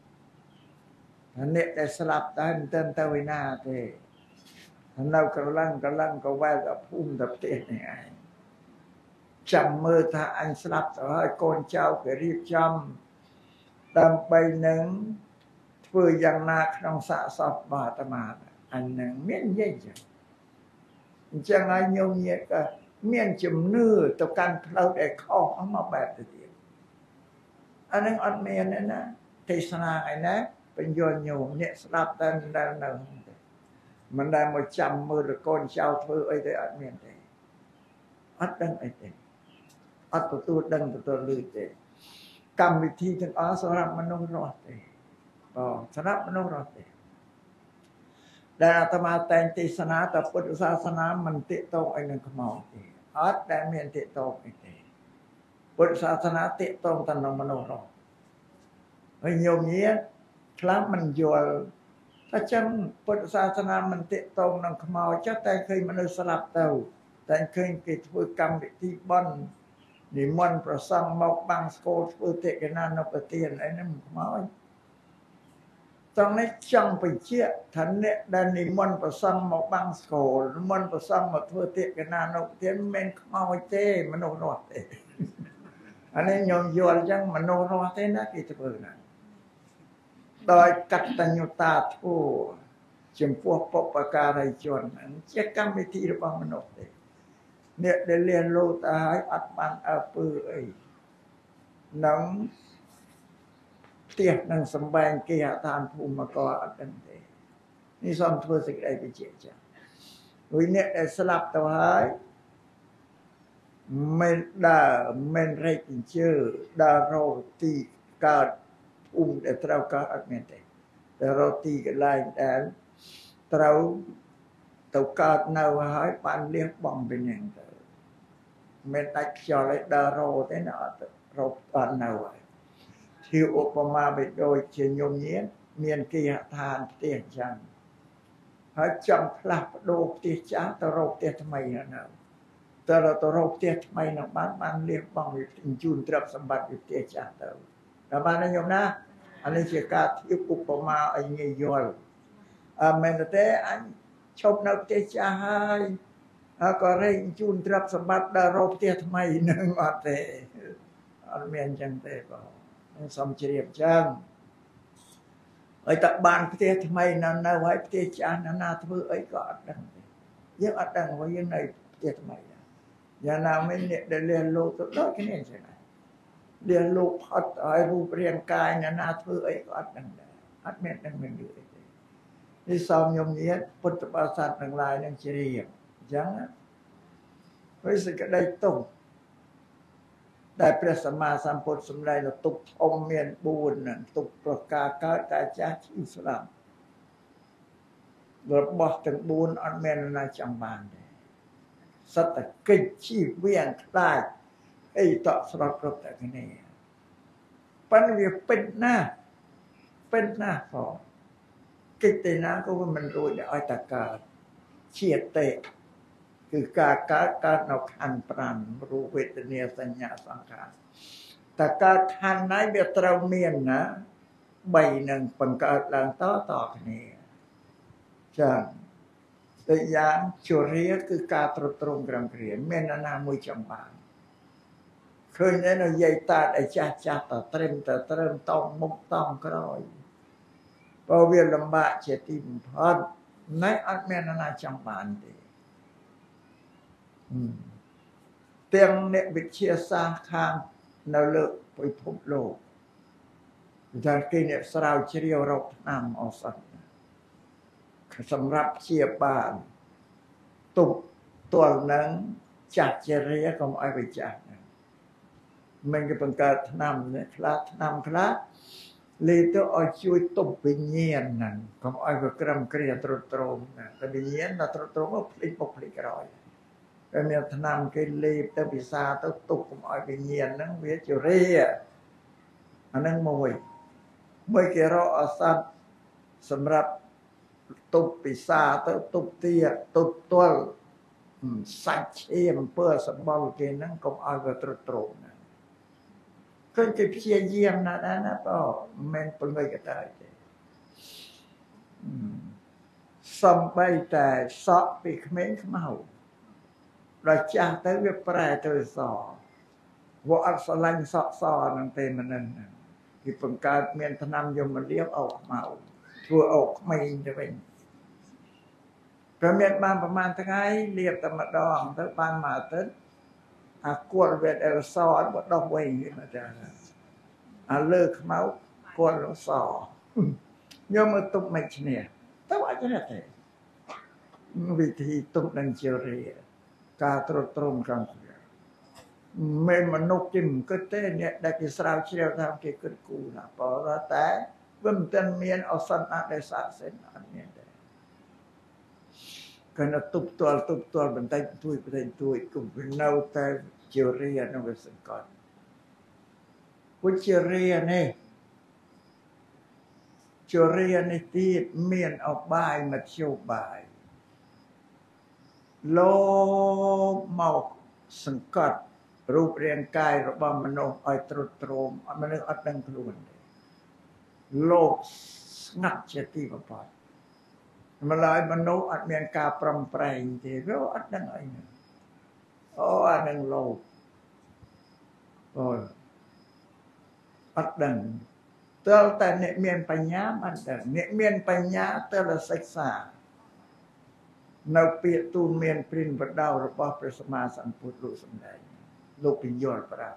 អ្នកដែលស្លាប់តែមិនទៅទៅឯណាទេនៅកន្លងកន្លងក៏វែលដល់ភូមិដល់ផ្ទះនេះឯងចាំមើលថាអញស្លាប់ទៅហើយកូនចៅគេរៀបចំដើម្បីនឹងធ្វើយ៉ាងណាក្នុងសាកសពរបស់អាត្មាអញនឹងមាននិយាយចឹងអញ្ចឹងហើយញោមញាតិក៏មានជំនឿទៅកាន់ផ្លូវដែលខុសអស់មកបែបទៅទៀតអានឹងអត់មានទេណាទេសនាឯណាបញ្យល់ញោមអ្នកស្ដាប់តែមិនដែលនៅមិនដែលមកចាំមើលកូនចៅធ្វើអីទេអត់មានទេអត់ដឹងអីទេអត់ទទួលដឹងទទួលឮទេកម្មវិធីទាំងអស់សម្រាប់មនុស្សរស់ទេបងសម្រាប់មនុស្សរស់ទេដែលអាត្មាតែងទេសនាតែពុទ្ធសាសនាមិនទាក់ទងអីនឹងខ្មោចទេអត់ដែលមានទាក់ទងអីទេពុទ្ធសាសនាទាក់ទងតែនឹងមនុស្សរស់ហើយញោមញាតិខ្លះមិនយល់តែចឹងពុទ្ធសាសនាមិនទាក់ទងនឹងខ្មោចចាស់តែឃើញមនុស្សស្លាប់ទៅតែឃើញគេធ្វើកម្មវិធីបន់និមន្តប្រសង់មកបាំងស្គរធ្វើទេកណានុប្រទានអីហ្នឹងខ្មោចត្រង់នេះចង់បញ្ជាក់ថាអ្នកដែលនិមន្តប្រសង់មកបាំងស្គរនិមន្តប្រសង់មកធ្វើទេកណានុប្រទានមិនមែនខ្មោចទេមនុស្សរស់ទេអានេះញោមយល់អញ្ចឹងមនុស្សរស់ទេណាគេធ្វើណាដោយកតញ្ញូតាធម៌ចំពោះបុព្វការីជនជាកម្មវិធីរបស់មនុស្សទេអ្នកដែលលះលោកទៅហើយអត់បានអើពើអីនឹងផ្ទះនឹងសម្បែងគេហដ្ឋានភូមិក៏អត់ដឹងទេនេះសូមធ្វើសេចក្តីបញ្ជាក់ចាស់ដោយអ្នកដែលស្លាប់ទៅហើយមិនដើរមិនរែកអញ្ជើដើររកទីកើតភូមិដែលត្រូវកើតអត់មានទេតែរកទីកន្លែងដែលត្រូវទៅកើតនៅហើយបានលះបង់ទៅនឹងទៅមិនដាច់ខ្យល់ឲ្យដើររកទេណាអត់រកអត់នៅហើយជាឧបមាបីដូចជាញោមញាតិមានគេហដ្ឋានផ្ទះចឹងហើយចង់ផ្លាស់ប្ដូរផ្ទះចាស់ទៅរកផ្ទះថ្មីនៅតែរត់ទៅរកផ្ទះថ្មីនឹងបានបានលៀបបងជូនទ្រព្យសម្បត្តិពីផ្ទះចាស់ទៅដល់បានញោមណាអានេះជាការធៀបឧបមាឲ្យងាយយល់អមែនទេអញឈប់នៅផ្ទះចាស់ហើយហើយក៏រែងជូនទ្រព្យសម្បត្តិដល់រកផ្ទះថ្មីនឹងអត់ទេអត់មានអញ្ចឹងទេបងខ្ញុំសូមជ្រាបចឹងហើយតើបានផ្ទះថ្មីនៅនៅហើយផ្ទះចាស់ណាណាធ្វើអីក៏អត់ដឹងទេយើងអត់ដឹងว่าយើងនៅផ្ទះថ្មីយ៉ាងណាមិញអ្នកដែលលះលោកទៅដល់គ្នាអញ្ចឹងលះលោកផុតឲ្យរូបរាងកាយណាណាធ្វើអីក៏អត់ដឹងដែរអត់មានដឹងមានឮអីទេនេះសូមញោមញាតិពុទ្ធបរិស័ទទាំងឡាយនឹងជ្រាបអញ្ចឹងហើយសេចក្តីទុក្ខដែលព្រះសម្មាសម្ពុទ្ធសម្ដែងនៅទុក្ខធំមានបួនហ្នឹងទុក្ខប្រការកើតតែចាស់ឈឺស្លាប់របស់ទាំងបួនអត់មានណាចង់បានទេសត្វតែកិច្ចជីវៀងខ្លាចអីតក់ស្រត់គ្រប់តែគ្នាប៉ុន្តែវាពេញណាស់ពេញណាស់ផងកិច្ចទេណាក៏មិនរួចឲ្យតែកើតជាតិទេគឺការកើតកើតនៅខណ្ឌប្រាំរូបវេទនាសញ្ញាសង្ខារតែកើតខណ្ឌណាវាត្រូវមានណាបីនឹងបង្កើតឡើងតតគ្នាចា៎តែយ៉ាងជរាគឺការត្រត្រង់ក្រំគ្រាមានណាមួយចំបានឃើញតែនៅយាយតាឯចាស់ចាស់តត្រឹមតត្រឹមតោងមុខតោងក្រោយព្រោះវាលំបាកជាទីបំផុតណែអត់មានណាចង់បានទេទាំងអ្នកវិទ្យាសាស្ត្រខាងនៅលើពិភពលោកដែលគេអ្នកស្រាវជ្រាវរកថ្នាំឱសថសម្រាប់ព្យាបាលទុកទល់នឹងចាស់ជរាកុំឲ្យវាចាស់មិនគេបង្កើតថ្នាំនេះខ្លះថ្នាំខ្លះលេទៅឲ្យជួយទប់វិញ្ញាណហ្នឹងកុំឲ្យវាក្រឹមគ្រាត្រុតត្រោមណាតែវិញ្ញាណដល់ត្រុតត្រោមមកភ្លេចពុកភ្លេចក្រោយតែមានថ្នាំគេលេបទៅពិសាទៅទប់កុំឲ្យវិញ្ញាណហ្នឹងវាជរាអាហ្នឹងមួយមួយគេរកឱសថសម្រាប់ទប់ពិសាទៅទប់ទាទប់ទល់សាច់ឈាមអំពើសម្បល់គេហ្នឹងកុំឲ្យវាត្រុតត្រោមណាឃើញគេព្យាយាមណាស់ដែរណាបើមិនពង្រឹងកតាទេសំបីតែសក់ពីក្មេងខ្មៅដល់ចាស់ទៅវាប្រែទៅសវាអត់ស្រឡាញ់សក់សហ្នឹងទេមិនហ្នឹងគេបង្កើតមានថ្នាំយកមកលាបអោខ្មៅធ្វើអោក្មេងទៅវិញព្រមមានបានប្រហែលថ្ងៃលាបតែម្ដងទៅបានមួយអាទិត្យអាគាត់វាអេរសអត់បដោះវិញមកចាអាលើខ្មៅគាត់រសខ្ញុំមកទុកមិនឈ្នះទៅអត់ឈ្នះទេវិធីទុកនឹងជារាការត្រុតត្រោមខាងគ្នាមិនមនុស្សជាមិនគិតទេអ្នកដែលគេស្រាវជ្រាវថាគេគិតគូរណាប៉ុន្តែវាមិនទាន់មានឱសថអដែលស័ក្តិសិទ្ធិអត់មានទេកណ្ដទប់ទល់ទប់ទល់បន្តិចទួយបន្តិចទួយគុំនៅតែជារានៅវាសង្កត់ពុជរានេះជរានេះទៀតមានអបាយមធ្យោបាយលោកមកសង្កត់រូបរាងកាយរបស់មនុស្សឲ្យត្រុតត្រោមមនុស្សអត់ដឹងខ្លួនទេលោកស្ងាត់ជាទីបំផុតម្ល៉េះមនុស្សអត់មានការប្រំប្រែងទេវាអត់ដឹងអីហ្នឹងអូអានឹងលោកអូអត់ដឹងទើបតែអ្នកមានបញ្ញាបានដឹងអ្នកមានបញ្ញាទើបតែសិក្សានៅពាក្យទូលមានព្រិនបដៅរបស់ព្រះសម្មាសម្ពុទ្ធលោកសម្ដែងលោកពញ្ញល់ប្រាប់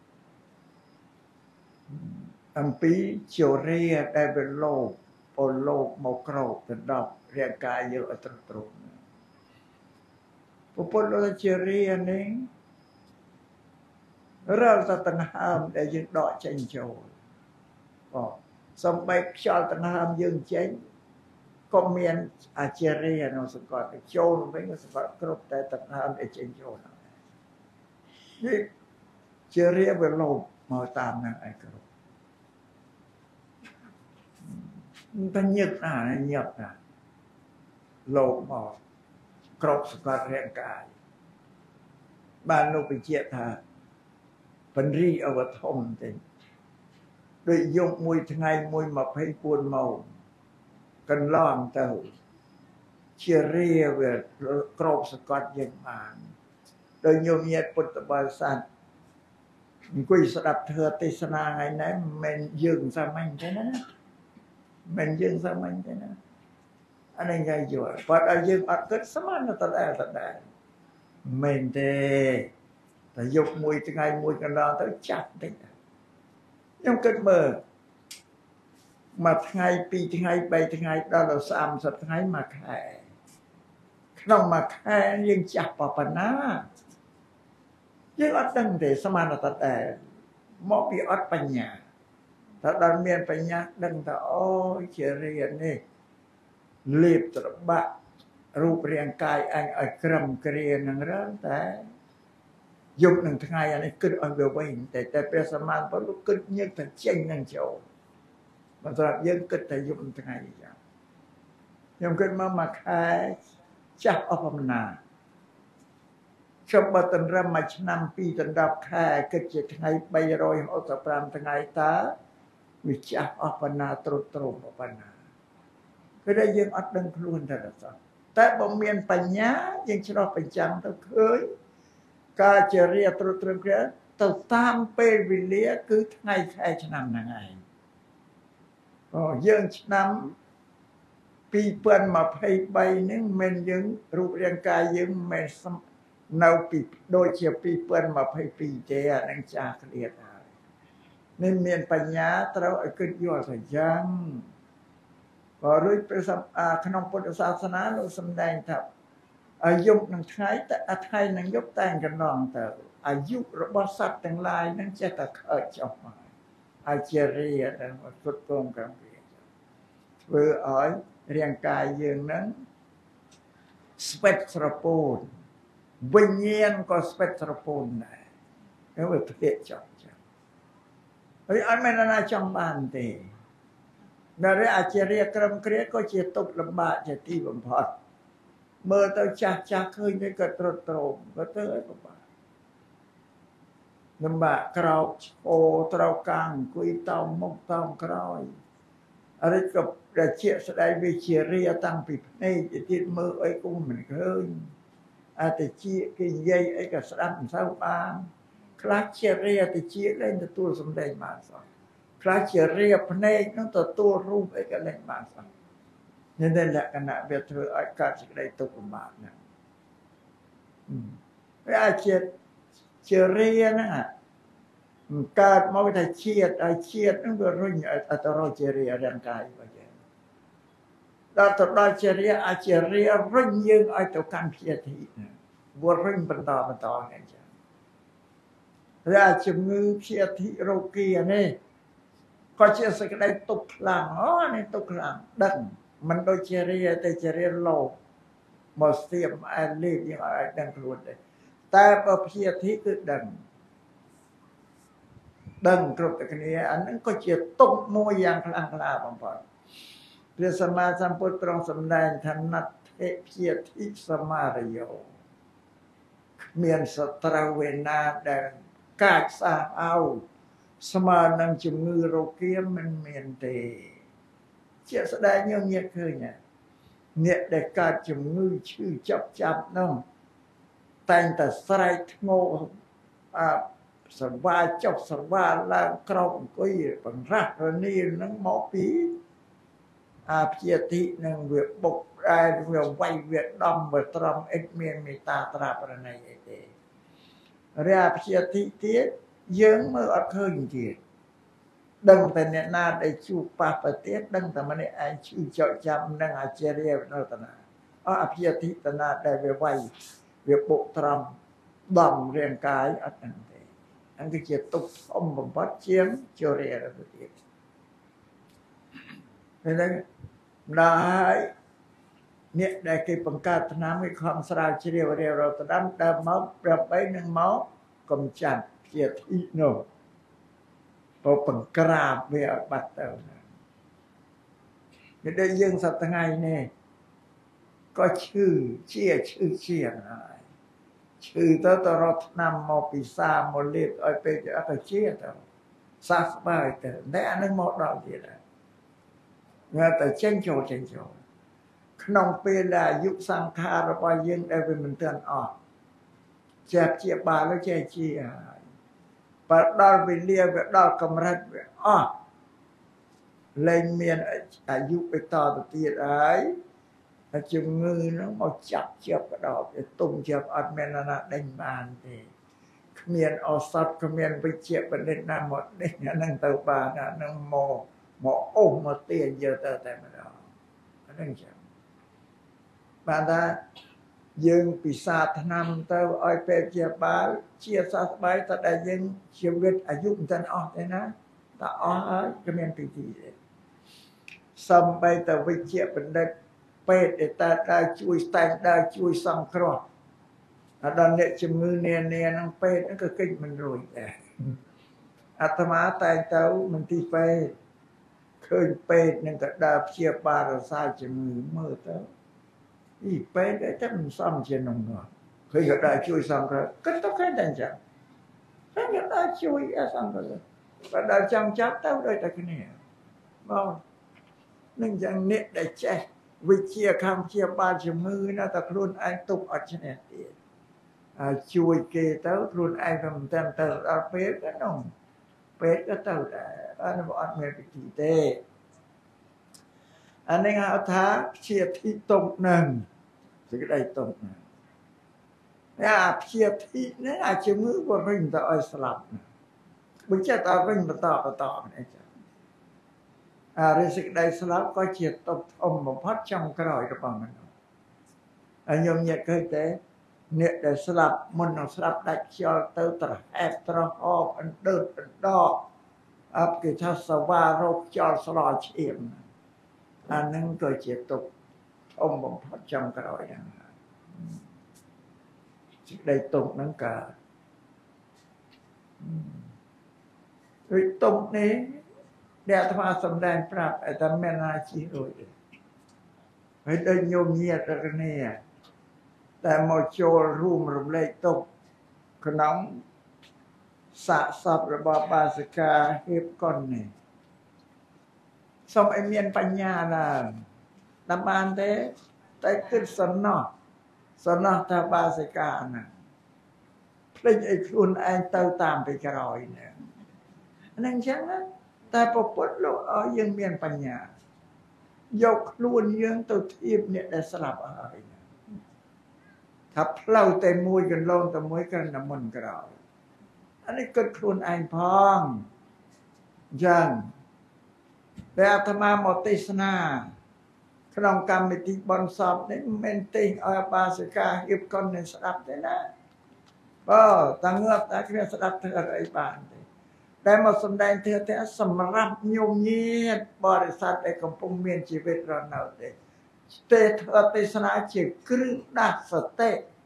អំពីជរាដែលវាលោកពលលោកមកក្រោបទៅដល់រាងកាយយើងអត់ត្រឹមត្រូវពុទ្ធលោកជរានេះរាល់តែដង្ហើមដែលយើងដកចេញចូលបងសំបីខ្យល់ដង្ហើមយើងចេញក៏មានអាចារ្យនៅសង្កត់ចូលវិញក៏សង្កត់គ្រប់តែដង្ហើមដែលចេញចូលនេះជារាវាលោកមកតាមនឹងឯគ្រប់តែញឹកណាញឹកណាលោកមកគ្រប់សង្កត់រាងកាយបានលោកបញ្ជាក់ថាបញ្រីអវធំទេដោយយកមួយថ្ងៃមួយម្ភៃបួនម៉ោងកន្លងទៅជារាវាក្របសកត់យើងបានដោយញោមញាតពុទ្ធបរិស័ទអង្គុយស្ដាប់ធម៌ទេសនាថ្ងៃនេះមិនមែនយើងសាមញ្ញទេណាមិនយើងសាមញ្ញទេណាអានេះគេយល់បើដល់យើងអត់គិតស្មានទៅដែរទៅដែរមិនទេតែយកមួយថ្ងៃមួយកន្លងទៅចាស់តិចខ្ញុំគិតមើលមួយថ្ងៃពីរថ្ងៃបីថ្ងៃដល់ទៅសាមសិបថ្ងៃមួយខែក្នុងមួយខែយើងចាស់ប៉ុណ្ណាយើងអត់ដឹងទេស្មានទៅដែរមកពីអត់បញ្ញាถ้าដល់មានបញ្ញាដឹងថាអូជារៀននេះលេបត្របាក់រូបរាងកាយអញឲ្យក្រឹមគ្រានឹងរើតែយប់នឹងថ្ងៃអានេះគិតឲ្យវាវិញតែតែព្រះសម្មាសម្ពុទ្ធគិតញឹកតែចេញនឹងចូលមិនស្រាប់យើងគិតតែយប់នឹងថ្ងៃយ៉ាងខ្ញុំគិតមកមួយខែចាស់អស់បំណាជប់បតរឹមមួយឆ្នាំពីរដប់ខែគិតជាថ្ងៃបីរយហូតទៅប្រាំថ្ងៃតើវាចាស់អស់បណ្ណាត្រុតត្រោមបណ្ណាគឺដែលយើងអត់ដឹងខ្លួនតែសោះតែបើមានបញ្ញាយើងឆ្លោះបញ្ចាំងទៅឃើញការជារាត្រុតត្រឹមគ្នាទៅតាមពេលវេលាគឺថ្ងៃខែឆ្នាំហ្នឹងឯងអូយើងឆ្នាំពីរពាន់ម្ភៃបីហ្នឹងមិនយើងរូបរាងកាយយើងមិននៅពីដូចជាពីរពាន់ម្ភៃពីរទេអានឹងចាស់គ្នាហើយនេះមានបញ្ញាត្រូវឲ្យគិតយល់ថាយ៉ាងក៏រួចព្រះសម្មាក្នុងពុទ្ធសាសនាលោកសម្ដែងថាអាយុនឹងថ្ងៃតែថ្ងៃនឹងយប់តែកន្លងទៅអាយុរបស់សត្វទាំងឡាយនឹងចេះតែខើចចុះមកអាជារាដែលសុទ្ធព្រមកម្មវាធ្វើឲ្យរាងកាយយើងនឹងស្វិតស្រពោនវិញ្ញាណក៏ស្វិតស្រពោនដែរហើយវាភ្លេចចុះចឹងហើយអត់មានណាចង់បានទេនៅរាអាចារ្យក្រមគ្រាក៏ជាទុកលំបាកជាទីបំផុតមើលទៅចាស់ចាស់ឃើញគេក៏ត្រុតត្រោមក៏ទៅឲ្យពិបាកលំបាកក្រោកឈរត្រូវកាំងអង្គុយតោមមុខតោមក្រោយអរិយក៏ដែលជាស្ដីវិជារាតាំងពីភ្នែកទៅទៀតមើលអីក៏មិនឃើញអតិជាគេនិយាយអីក៏ស្ដាប់មិនសូវបានខ្លះជារាតិជាលែងទទួលសម្ដែងបានសោះខ្លះជារាភ្នែកនោះទទួលរូបអីក៏លែងបានសោះនេះតែលក្ខណៈវាធ្វើឲ្យកើតសេចក្តីទុក្ខលំបាកណាស់វាអាចជាជារាហ្នឹងកើតមកថាជាតិឲ្យជាតិហ្នឹងវារុញអតរជារារាងកាយរបស់យើងដល់ទៅដល់ជារាអាចជារារុញយើងឲ្យទៅកាន់ព្យាធិវារុញបន្តបន្តហ្នឹងចារាជំងឺព្យាធិរោគីនេះក៏ជាសេចក្តីទុក្ខខ្លាំងអូនេះទុក្ខខ្លាំងដឹងមិនដូចជារាតែជារាលោមកស្ទាបអែលេបយើងឲ្យដឹងខ្លួនទេតែបើព្យាធិគឺដឹងដឹងគ្រប់តែគ្នាអានឹងក៏ជាទុក្ខមួយយ៉ាងខ្លាំងក្លាបំផុតព្រះសម្មាសម្ពុទ្ធទ្រង់សម្ដែងថាណដ្ឋិព្យាធិសមារយោមានសត្រូវវេណាដែលកាចសាសអោស្មើនឹងជំងឺរោគាមិនមានទេជាស្ដែងយើងញាតឃើញអ្នកដែលកើតជំងឺឈឺចាប់ចាប់នោះតែងតែស្រែកធ្ងោអសង្វាចុះសង្វាឡើងក្រោកអង្គុយបង្រាស់រនីនឹងមកពីអាព្យាធិនឹងវាបុកដែរវាវាយវាដំវាត្រង់អិចមានមេត្តាត្រាប្រណីអីទេរាព្យាធិទៀតយើងមើលអត់ឃើញទៀតដឹងតែអ្នកណាដែលជួបប៉ះប្រទេសដឹងតែម្នាក់ឯងឈឺចោចចាំនឹងអាចារ្យនៅតាណាអអព្យាធិតណាដែលវាវាយវាបុកត្រង់ដំរាងកាយអត់ដឹងទេអង្គគឺជាទុកធំបំផុតជាងជរាទៅទៀតហើយដល់អ្នកដែលគេបង្កើតថ្នាំគេខំស្រាវជ្រាវរាវរត់តាមដើមមកប្របីនឹងមកកំចាត់ព្យាធិនោះបើបង្ក្រាបវាឲ្យបាត់ទៅនេះដែលយើងសប្តាហ៍ថ្ងៃនេះក៏ឈឺជាឈឺជាហើយชื่อเต้าตรอดนำมาปีศาจมาเลียดไอ้เป็ดจะก็เชี่ยเต้าสักบ่ายเต้าได้อันนึงหมดเราดีแล้วเงี้ยแต่เช่นโจเช่นโจขนมเปล่ายุคสังขารเราไปยังได้เป็นมันเตือนออกเจ็บเจ็บบาแล้วเจ็บเชี่ยปัดดอลไปเลี้ยแบบดอลกำรัดแบบอ๋อเลยเมียนอายุไปต่อตัวตีอะไรจึงมือน้องมาจับเจ็บกระดอกตุ่มเจ็บอัดเมนนาได้บานเองเมียนเอาซัดเมียนไปเจ็บเป็นเล่นน้ำหมดเนี่ยนั่งเตาปลาน่ะนั่งโมโมโอ้มาเตี้ยเยอะแต่แต่ไม่ได้นั่งเจ็บบางท่ายืงปีศาจนำเต้าอ้อยเป็ดเจ็บบาเชี่ยซาสบายแต่ได้ยังชีวิตอายุมันจะออกเลยนะแต่อ๋อก็เมียนปีดีเลยซ้ำไปแต่ไปเจ็บเป็นได้เป็ดแต่ได้ช่วยแต่งได้ช่วยสังเคราะห์อาดันเนี่ยจมือเนี่ยเนี่ยนั่งเป็ดนั่นก็ขึ้นมันรวยแต่อาตมาแต่งเต้ามันที่เป็ดเคยเป็ดนั่นก็ได้เชี่ยบาร์ซาจมือเมื่อเต้าอีเป็ดได้มันซ้ำเช่นนั้นก็เคยก็ได้ช่วยสังเคราะห์ก็ต้องแค่นั้นจ้ะถ้าก็ได้ช่วยสังเคราะห์ก็ได้จังจับเต้าได้แต่คนนี้บ่นั่งอย่างนี้ได้แจ้วิเชียคำเชียบาจมือนะแต่ครุนไอตุกอัจฉริยะช่วยเกเต้าครุนไอทำเต็มเต้าเอาเป็ดก็น้องเป็ดก็เต้าได้อันนี้บอกอันเมื่อปีที่เต้อันนี้เอาท้าเชียที่ตรงหนึ่งสิ่งใดตรงหนึ่งเนี่ยเชียที่เนี่ยอาจจะมือว่าริ่งแต่อ้อยสลับบุญเจ้าต่อริ่งมาต่อมาต่อเนี่ยจ้ะอะไรสิ่งใดสลับก็เชียตบอมมาพัดจังกระไรกระป๋องมันอันยมเนี่ยเคยแต่เนี่ยได้สลับมันเอาสลับได้เชียวเติร์ตระแอบตระหอบอันเดินอันดอกอับกิจสวารกจอสลอเชียมอันนั้นก็เชียตบอมมาพัดจังกระไรอย่างนั้นสิ่งใดตรงนั้นก็โดยตรงนี้เดี๋ยวธรรมะสำแดงปรับไอ้ทำแม่นาชีโรยให้เดินโยมเงียบกันเนี่ยแต่มาโจรูมรำเล็กตกขนมสะสอบระบบบาสกาเฮ็บก้อนนี่สมไอเมียนปัญญาน่ะตำบานเต้แต่ขึ้นสนอสนอตาบาสกาน่ะเพลงไอ้คุณไอ้เต้าตามไปกระรอยเนี่ยนั่นใช่ไหมแต่พอปลดโลกเอายังเมียนปัญญายกล้วนยังตัวทีบเนี่ยได้สลับอะไรถ้าเล่าแต่มวยกันลงแต่มวยกันน้ำมันกระเอาอันนี้เกิดครูนไอ้พองยังแต่อาตมาหมดติสนาขนมกรรมมิติบอลสอบนี่เมนติงอาบาสกาฮิบก้อนในสลับได้นะก็ตั้งเงือกตั้งเงือกสลับเธออะไรบ้างแต่มาสำแดงเธอแต่สำรับโยมเงียบบริษัทไอ้กำปงเมียนชีวิตเราเนาเตเตเธอติสนาเชื่อครึ่งดักสเต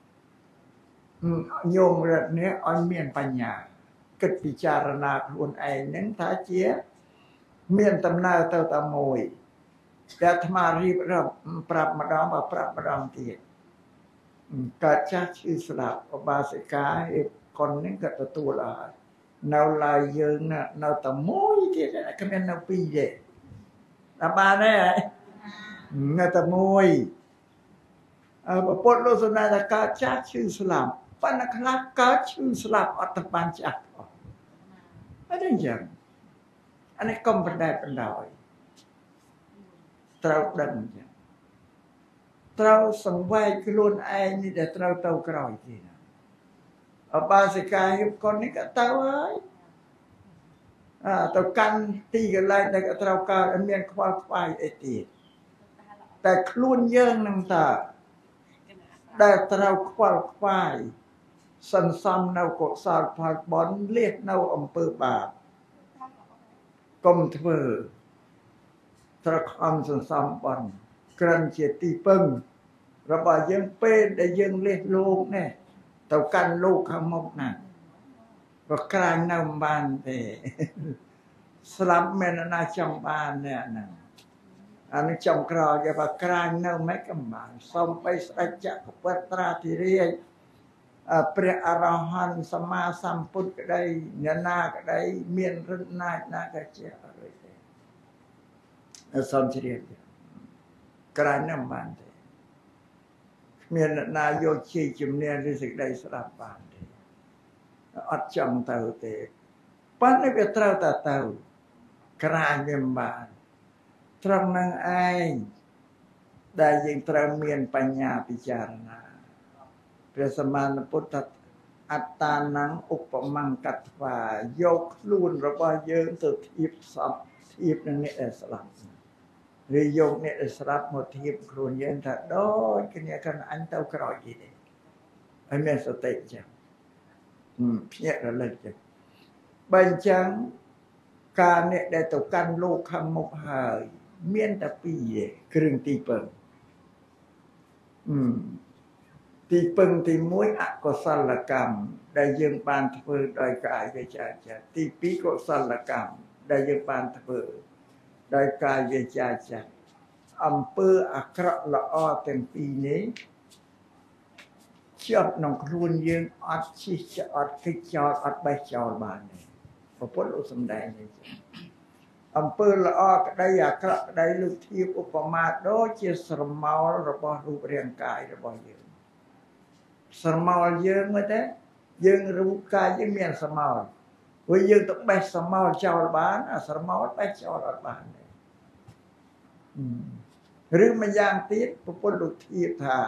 โยมเรื่องนี้อันเมียนปัญญากิจพิจารณาคนไอ้นั่งท้าเจี๊ยเมียนตำนาเต่าตะมวยแต่ธรรมารีบรับปรับมาดองมาปรับมาดองทีกัจจักชื่อสลับบาสิกาไอ้คนนี้ก็ตัวละนาลายยืนน่ะนาตะมวยที่นั่นก็เป็นนาปีเดตาบานได้นาตะมวยเออปดโลสนาตะกาจักชื่อสลับปันคลักกาชื่อสลับอัตปัญจักอะไรอย่างอันนี้ก็เป็นได้เป็นดอยเต้าดังอย่างเต้าสังเวยกลุ่นไอ้นี่เดี๋ยวเต้าเต้ากรอยทีนะบาสิกาฮิบคนนี้ก็เต้าไอ้ตัวกันตีกันไล่แต่ก็เต้าการเมียนควายควายไอตีแต่คลุ่นเยื่อนังตาได้เต้าควายควายสันซ้ำเนาโกสาพาบอลเลียดเนาอำเภอบาทกรมเถอตระคำสันซ้ำบอลกรันเฉียตีปึ้งระบายยังเป็นได้ยังเลียดลูกเนี่ยเต่ากันลูกขมกน่ะก็กลายนำบานเตสลับเมนนาจำบานเนี่ยนะอันนี้จำกรอจะว่ากลายนำไม่กำบานส่งไปสัจจะปัตราธิเรียព្រះអរហន្តសម្មាសម្ពុទ្ធក្តីអ្នកណាក្តីមានរិទ្ធណាចណាក៏ជាអរិយទេសូមជ្រាបក្រៅនឹងបានទេគ្មានអ្នកណាយកជាជំនាញឬសេចក្តីស្ដាប់បានទេអត់ចង់ទៅទេប៉ុន្តែវាត្រូវតែទៅក្រៅវាមិនបានត្រង់នឹងឯងដែលយើងត្រូវមានបញ្ញាពិចារណាព្រះសម្មាសម្ពុទ្ធថាអត្តានំឧបមង្កត្វាយកខ្លួនរបស់យើងទៅធៀបសពធៀបនឹងអ្នកដែលស្លាប់ឬយកអ្នកដែលស្លាប់មកធៀបខ្លួនយើងថាដូចគ្នាกันអញទៅក្រោយគេទេហើយមានសតិចឹងភ្ញាក់រលឹកចឹងបើអញ្ចឹងការអ្នកដែលទៅកាន់លោកខាងមុខហើយមានតែពីរទេគ្រឿងទីពឹងទីពឹងទីមួយអកុសលកម្មដែលយើងបានធ្វើដោយកាយវាចាចិត្តទីពីរកុសលកម្មដែលយើងបានធ្វើដោយកាយវាចាចិត្តអំពើអាក្រក់ល្អទាំងពីរនេះជាប់ក្នុងខ្លួនយើងអត់ឈិះអត់គិតចោលអត់បេះចោលបានទេព្រះពុទ្ធលោកសំដែងនេះអំពើល្អក្តីអាក្រក់ក្តីលោកធៀបឧបមាដូចជាស្រមោលរបស់រូបរាងកាយរបស់យើងស្រមោលយើងមើលទេយើងរូបកាយយើងមានស្រមោលព្រោះយើងទៅបេះស្រមោលចោលបានអាស្រមោលបេះចោលអត់បានទេឬម្យ៉ាងទៀតព្រះពុទ្ធលោកធៀបថា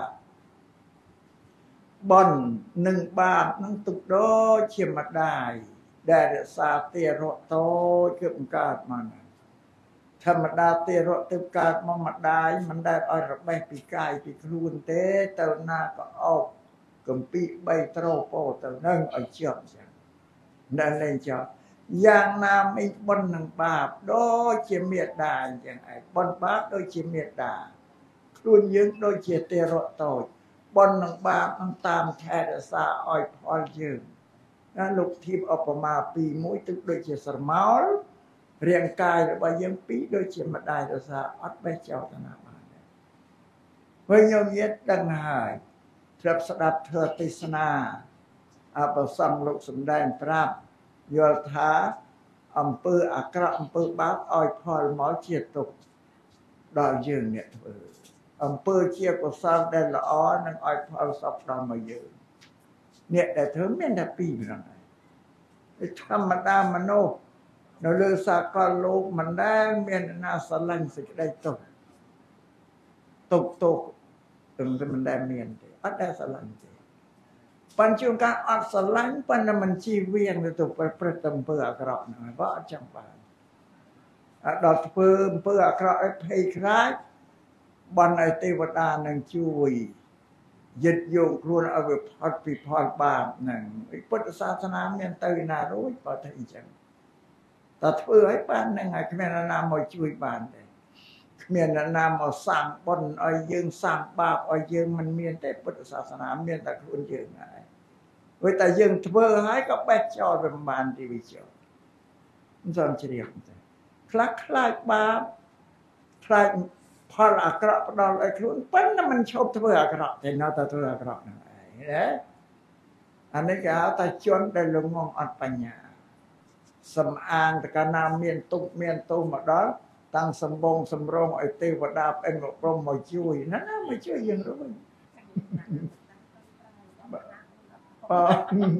បុណ្យនិងបាបនឹងទុកដូចជាម្ដាយដែលរក្សាទារកតូចគឺបង្កើតមកធម្មតាទារកទើបកើតមកម្ដាយមិនដែលឲ្យរបេះពីកាយពីខ្លួនទេទៅណាក៏អោបកំពីបីត្រូពោទៅនឹងឲ្យជាប់ចឹងដល់លេងចោលយ៉ាងណាមិញបុណ្យនិងបាបដូចជាមេត្តាអញ្ចឹងឯងបុណ្យបាបដូចជាមេត្តាខ្លួនយើងដូចជាទារកតូចបុណ្យនិងបាបនឹងតាមថែរក្សាឲ្យផលយើងណាលោកធៀបឧបមាពីរមួយទឹកដូចជាស្រមោលរាងកាយរបស់យើងពីរដូចជាម្ដាយរក្សាអត់បេះចោលទៅណាបានទេវិញញោមញាតដឹងហើយត្រាប់ស្ដាប់ធម៌ទេសនាអបសំលោកសំដែងប្រាប់យល់ថាអំពើអាក្រក់អំពើបាបឲ្យផលមកជាទុក្ខដល់យើងអ្នកធ្វើអំពើជាកុសលដែលល្អនឹងឲ្យផលសុខដល់មកយើងអ្នកដែលធ្វើមានតែពីរហ្នឹងហើយធម្មតាមនុស្សនៅលើសាកលលោកមិនដែលមានណាស្រឡាញ់សេចក្តីទុក្ខទុក្ខទុក្ខទាំងមិនដែលមានទេអត់ដែលស្រឡាញ់ទេបញ្ជួនកាលអត់ស្រឡាញ់ប៉ុន្តែមិនជៀសវាងទៅប្រព្រឹត្តអំពើអាក្រក់ហ្នឹងបើអត់ចាំបានដល់ធ្វើអំពើអាក្រក់ឲ្យភ័យខ្លាចបានឲ្យទេវតានឹងជួយយឹតយកខ្លួនឲ្យវាផុតពីផលបាបហ្នឹងពុទ្ធសាសនាមានទៅណារួចបើតែអញ្ចឹងតែធ្វើឲ្យបានហ្នឹងហើយគ្មានអ្នកណាមកជួយបានទេគ្មានអ្នកណាមកសាងបុណ្យឲ្យយើងសាងបាបឲ្យយើងមិនមានទេពុទ្ធសាសនាមានតែខ្លួនយើងហើយព្រោះតែយើងធ្វើហើយក៏បេះចោលវាមិនបានទីវិចោលមិនសំជ្រាបទេខ្លះខ្លាចបាបខ្លាចផលអាក្រក់ផ្ដល់ឲ្យខ្លួនប៉ុន្តែមិនឈប់ធ្វើអាក្រក់ទេនៅតែធ្វើអាក្រក់ហ្នឹងឯងណាអានេះគេហៅថាជនដែលល្ងងអត់បញ្ញាសំអាងតកាលណាមានទុកមានទោសមកដល់តាំងសម្បងសម្រងឲ្យទេវតាផ្អិនមកព្រមមកជួយណាណាមកជួយយើងរួចអឺ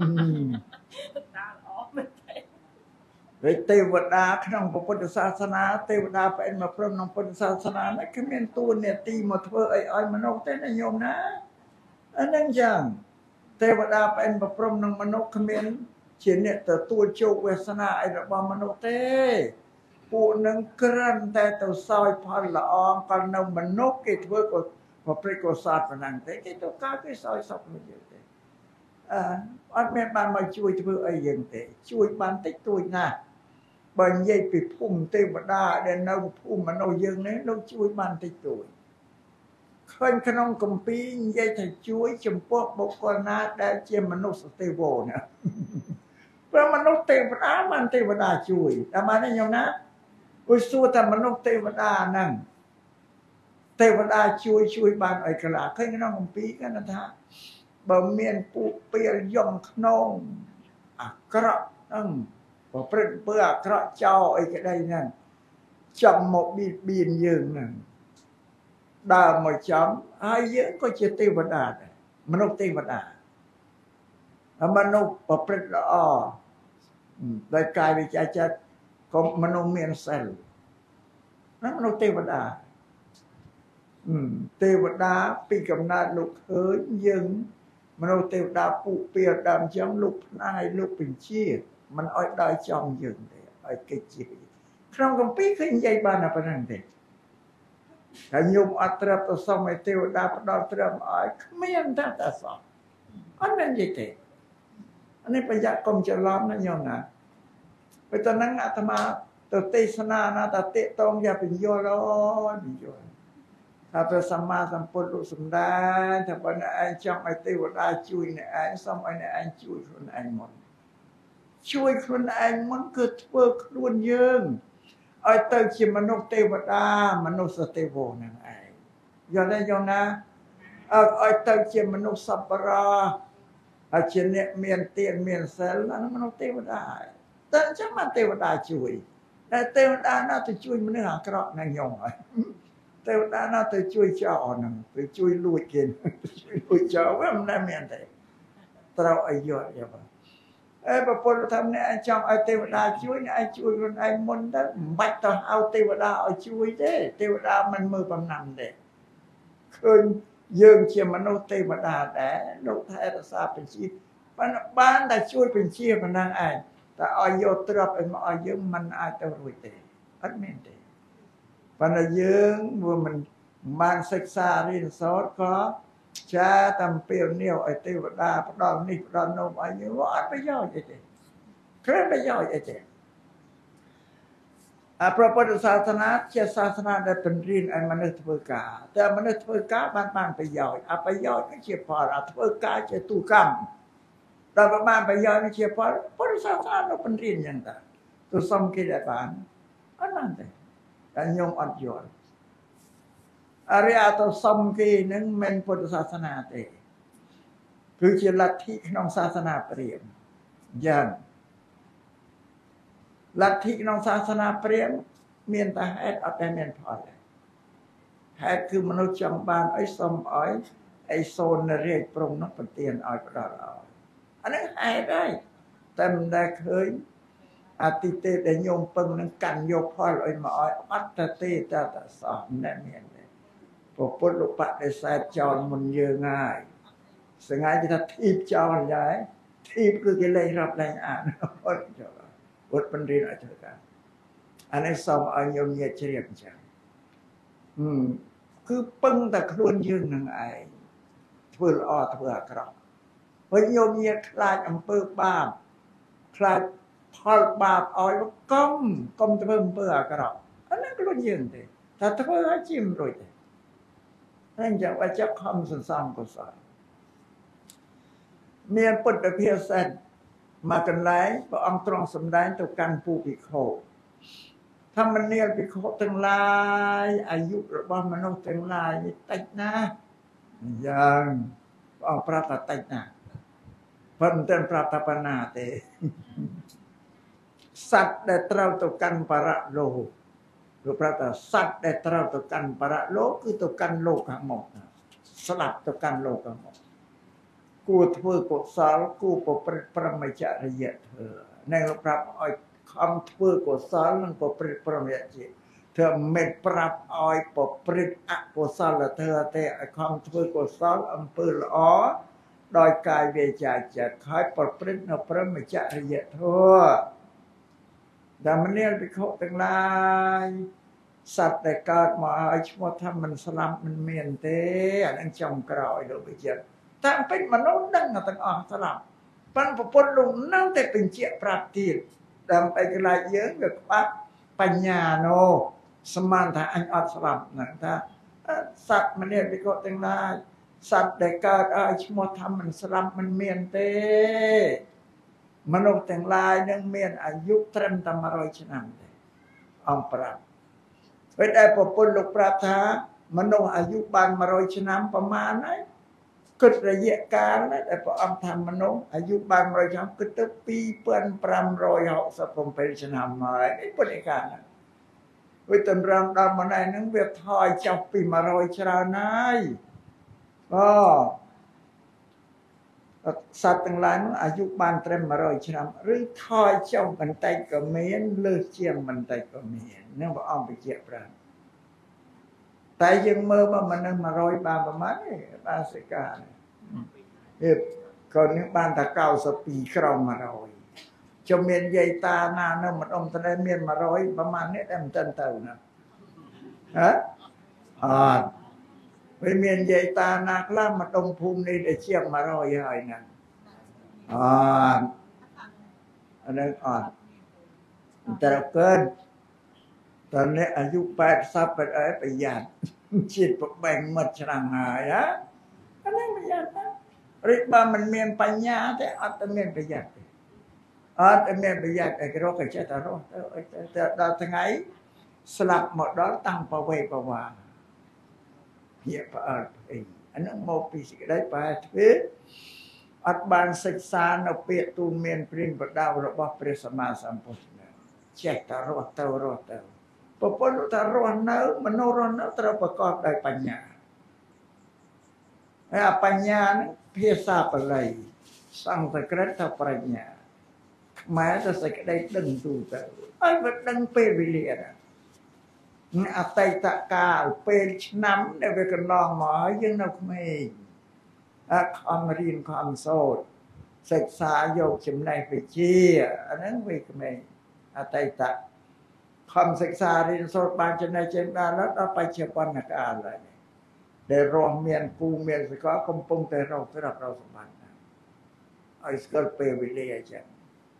ទេវតាក្នុងពុទ្ធសាសនាទេវតាផ្អិនមកព្រមក្នុងពុទ្ធសាសនានេះគ្មានតួនាទីមកធ្វើអីឲ្យមនុស្សទេណាញោមណាអានឹងចឹងទេវតាផ្អិនមកព្រមក្នុងមនុស្សគ្មានជាអ្នកទទួលជោគវាសនាអីរបស់មនុស្សទេពួកនឹងក្រាន់តែទៅសោយផលល្អក៏នៅមនុស្សគេធ្វើក៏ប្រព្រឹត្តកុសលប៉ុណ្ណឹងទេគេទៅកើតគេសោយសពមួយយើងទេអឺអត់មានបានមកជួយធ្វើអីយើងទេជួយបានតិចតួចណាស់បើនិយាយពីភូមិទេវតាដែលនៅភូមិមនុស្សយើងនេះលោកជួយបានតិចតួចឃើញក្នុងគម្ពីរនិយាយថាជួយចំពោះបុគ្គលណាដែលជាមនុស្សទេវណាព្រោះមនុស្សទេវតាបានទេវតាជួយតែបានទេញោមណាឧស្សាហ៍តែមនុស្សទេវតាហ្នឹងទេវតាជួយជួយបានឲ្យក្លាឃើញក្នុងគម្ពីរគាត់ថាបើមានពុពេលយំក្នុងអាក្រក់ហ្នឹងប្រព្រឹត្តអំពើអាក្រក់ចោលអីក្តីហ្នឹងចង់មកបៀតបៀនយើងហ្នឹងដើរមកចំហើយយើងក៏ជាទេវតាដែរមនុស្សទេវតាមនុស្សប្រព្រឹត្តល្អដោយកាយវិជ្ជាចិត្តក៏មនុស្សមានសិលណាមនុស្សទេវតាទេវតាពីកំណើតលោកឃើញយើងមនុស្សទេវតាពុពាលដើមចឹងលោកផ្នាយលោកបញ្ជាមិនអោយដើរចំយើងទេឲ្យកិច្ចជាក្នុងគម្ពីរឃើញនិយាយបានតែប៉ុណ្្នឹងទេហើយញោមអត់ត្រាប់ទៅសុំឲ្យទេវតាផ្ដល់ត្រឹមឲ្យគ្មានតែតែសោះអត់មាននិយាយទេអានេះប្រយ័ត្នកុំច្រឡំណាញោមណាពេលតហ្នឹងអាត្មាទៅទេសនាណាតាតិតងយ៉ាបញ្យល់អូបញ្យល់ថាព្រះសម្មាសម្ពុទ្ធលោកសម្ដែងថាបើអ្នកឯងចង់ឲ្យទេវតាជួយអ្នកឯងសូមឲ្យអ្នកឯងជួយខ្លួនឯងមុនជួយខ្លួនឯងមុនគឺធ្វើខ្លួនយើងឲ្យទៅជាមនុស្សទេវតាមនុស្សទេវហ្នឹងឯងយល់ទេយល់ណាឲ្យទៅជាមនុស្សសប្បុរសហើយជាអ្នកមានទានមានសិលអានោះមនុស្សទេវតាតែអញ្ចឹងបានទេវតាជួយតែទេវតាណាទៅជួយមនុស្សអាក្រក់ហ្នឹងញោមហើយទេវតាណាទៅជួយចោលហ្នឹងទៅជួយលួចគេជួយលួចចោលវាមិនដែលមានទេត្រូវឲ្យយល់យ៉ាងអេប្រពន្ធថាអ្នកឯងចង់ឲ្យទេវតាជួយអ្នកឯងជួយខ្លួនឯងមុនទៅមិនបាច់ទៅហៅទេវតាឲ្យជួយទេទេវតាមិនមើលបំណាំទេឃើញយើងជាមនុស្សទេវតាដែរលោកថែរក្សាបញ្ជាបានបានតែជួយបញ្ជាប៉ុណ្ណឹងឯងតែឲ្យយកទ្រព្យឲ្យមកឲ្យយើងមិនអាចទៅរួចទេអត់មានទេប៉ុន្តែយើងវាមិនបានសិក្សារៀនសូត្រក៏ចាតាមពេលនេះឲ្យទេវតាផ្ដល់នេះផ្ដល់នោះឲ្យយើងអត់ប្រយោជន៍អីទេគ្រាន់ប្រយោជន៍អីទេអាព្រះពុទ្ធសាសនាជាសាសនាដែលពន្រៀនឲ្យមនុស្សធ្វើការតែមនុស្សធ្វើការបានបានប្រយោជន៍អប្រយោជន៍គឺជាផលអាធ្វើការជាទូកម្មដល់បានប្រយោជន៍ជាផលពុទ្ធសាសនានោះពន្រៀនយ៉ាងតាទៅសុំគេដែរបានអត់បានទេតែញោមអត់យល់អរិយទៅសុំគេនឹងមិនពុទ្ធសាសនាទេគឺជាលទ្ធិក្នុងសាសនាព្រាហ្មណ៍យ៉ាងលទ្ធិក្នុងសាសនាព្រាហ្មណ៍មានតែហេតុអត់តែមានផលហេតុគឺមនុស្សចង់បានអីសុំឲ្យអីសូនរាជព្រំនោះប្រទានឲ្យផ្ដល់ឲ្យអានេះហេតុហើយតែមិនដែលឃើញអតិទេពដែលញោមពឹងនឹងកាន់យកផលឲ្យមកឲ្យអត់តែទេតែតសោះមិនមានទេពុទ្ធលោកបដិសេធចោលមុនយើងហើយស្ងាយគេថាធីបចោលដែរធីបគឺគេលែងរាប់លែងអានអត់ចោលពុទ្ធបណ្ឌិតអធិការអានេះសូមឲ្យញោមញាតិជ្រាបអញ្ចឹងហឹមគឺពឹងតែខ្លួនយើងនឹងឯងធ្វើល្អធ្វើអាក្រក់ហើយញោមញាតិខ្លាចអំពើបាបខ្លាចផលបាបឲ្យកុំកុំធ្វើអំពើអាក្រក់អានេះខ្លួនយើងទេតែធ្វើឲ្យជាមិនរួចទេអញ្ចឹងអញ្ចឹងខំសន្សំកុសលមានពុទ្ធភាសិតមកកន្លែងព្រះអង្គទ្រង់សម្ដែងទៅកាន់ពូភិក្ខុធម្មនាលភិក្ខុទាំងឡាយអាយុរបស់មនុស្សទាំងឡាយតិចណាស់យ៉ាងព្រះអង្គប្រាប់ថាតិចណាស់ប៉ុន្តែប្រាប់ថាប៉ុណ្ណាទេសត្វដែលត្រូវទៅកាន់បរៈលោកលោកប្រាប់ថាសត្វដែលត្រូវទៅកាន់បរៈលោកគឺទៅកាន់លោកខាងមុខស្លាប់ទៅកាន់លោកខាងមុខគួរធ្វើកុសលគួរប្រព្រឹត្តព្រហ្មចរិយធ្វើនឹងលោកប្រាប់ឲ្យខំធ្វើកុសលនិងប្រព្រឹត្តព្រហ្មចរិយធ្វើមិនប្រាប់ឲ្យប្រព្រឹត្តអកុសលធ្វើតែឲ្យខំធ្វើកុសលអំពើល្អដោយកាយវាចាចិត្តហើយប្រព្រឹត្តនៅព្រហ្មចរិយធម៌ដែលមនាលភិក្ខុទាំងឡាយសត្វដែលកើតមកឲ្យឈ្មោះថាមិនស្លាប់មិនមានទេអានឹងចំក្រោយលោកវិចិត្រតាមពេញមនុស្សដឹងទាំងអស់ស្លាប់ប៉ុន្តែពុទ្ធលោកនៅតែបញ្ជាក់ប្រាប់ទៀតដើម្បីកន្លែងយើងវាខ្វះបញ្ញាណូស្មានថាអញអត់ស្លាប់ហ្នឹងថាសត្វមនាលភិក្ខុទាំងឡាយសត្វដែលកើតឲ្យឈ្មោះថាមិនស្លាប់មិនមានទេមនុស្សទាំងឡាយនឹងមានអាយុត្រឹមតែមួយរយឆ្នាំទេអង្គប្រាប់ពេលដែលប្រពន្ធលោកប្រាប់ថាមនុស្សអាយុបានមួយរយឆ្នាំប្រមាណហើយគិតរយៈកាលណាដែលព្រះអង្គថាមនុស្សអាយុបានរយឆ្នាំគិតទៅពីរពាន់ប្រាំរយហកសិបប្រាំឆ្នាំហើយនេះពុទ្ធិកាលណាវិតម្រងដល់ម្នាក់ហ្នឹងវាថយចុះពីមួយរយច្រើនហើយអូសត្វទាំងឡាយនោះអាយុបានត្រឹមមួយរយឆ្នាំឬថយចុះបន្តិចក៏មានលើសជាងបន្តិចក៏មាននឹងព្រះអង្គបញ្ជាក់ប្រាប់តែយើងមើលមកមនុស្សមួយរយបានប្រមាណទេបានសិកានេះក៏នេះបានតែเก้าสิบពីរក្រោមមួយរយជំមានយាយតាណានៅម្ដុំត្នេះមានមួយរយប្រមាណនេះតែមិនទាន់ទៅណាហ៎អត់វាមានយាយតាណាខ្លះម្ដុំភូមិនេះដែលជាងមួយរយហើយណាអត់អានេះអត់តែកើតតើអ្នកអាយុแปดสิบไปអីប្រយ័ត្នជាតិប្របែងមិត្តឆ្នាំហើយហ៎អានេះប្រយ័ត្នណារីបើមិនមានបញ្ញាទេអត់តែមានប្រយ័ត្នទេអត់តែមានប្រយ័ត្នឯក្រកចេះតែរស់ទៅដល់ថ្ងៃស្លាប់មកដល់តាំងបវេបវាភាកផ្អើលអីអានោះមកពីសេចក្តីប្រហែលធ្វើអត់បានសិក្សានៅពាក្យទូលមានព្រានប្រដៅរបស់ព្រះសម្មាសម្ពុទ្ធចេះតែរស់ទៅរស់ទៅប្រពន្ធថារស់នៅមនុស្សរស់នៅត្រូវប្រកបដោយបញ្ញាហើយបញ្ញានឹងភាសាបាលីសង្ស្ក្រឹតថាប្រាជ្ញាខ្មែរទៅសេចក្តីដឹងទូទៅហើយវាដឹងពេលវេលាណាអតីតកាលពេលឆ្នាំដែលវាកន្លងមកហើយយើងនៅក្មេងអត់ខំរៀនខំសូត្រសិក្សាយកចំណេះវិជ្ជាអាហ្នឹងវាក្មេងអតីតខំសិក្សារៀនសូត្របានចំណេះចេះបានដល់បច្ចុប្បន្នកាលហើយដែលរស់មានគូមានសកលកំពុងតែរកទ្រព្យរកសម្បត្តិឲ្យស្គាល់ពេលវេលាអញ្ចឹង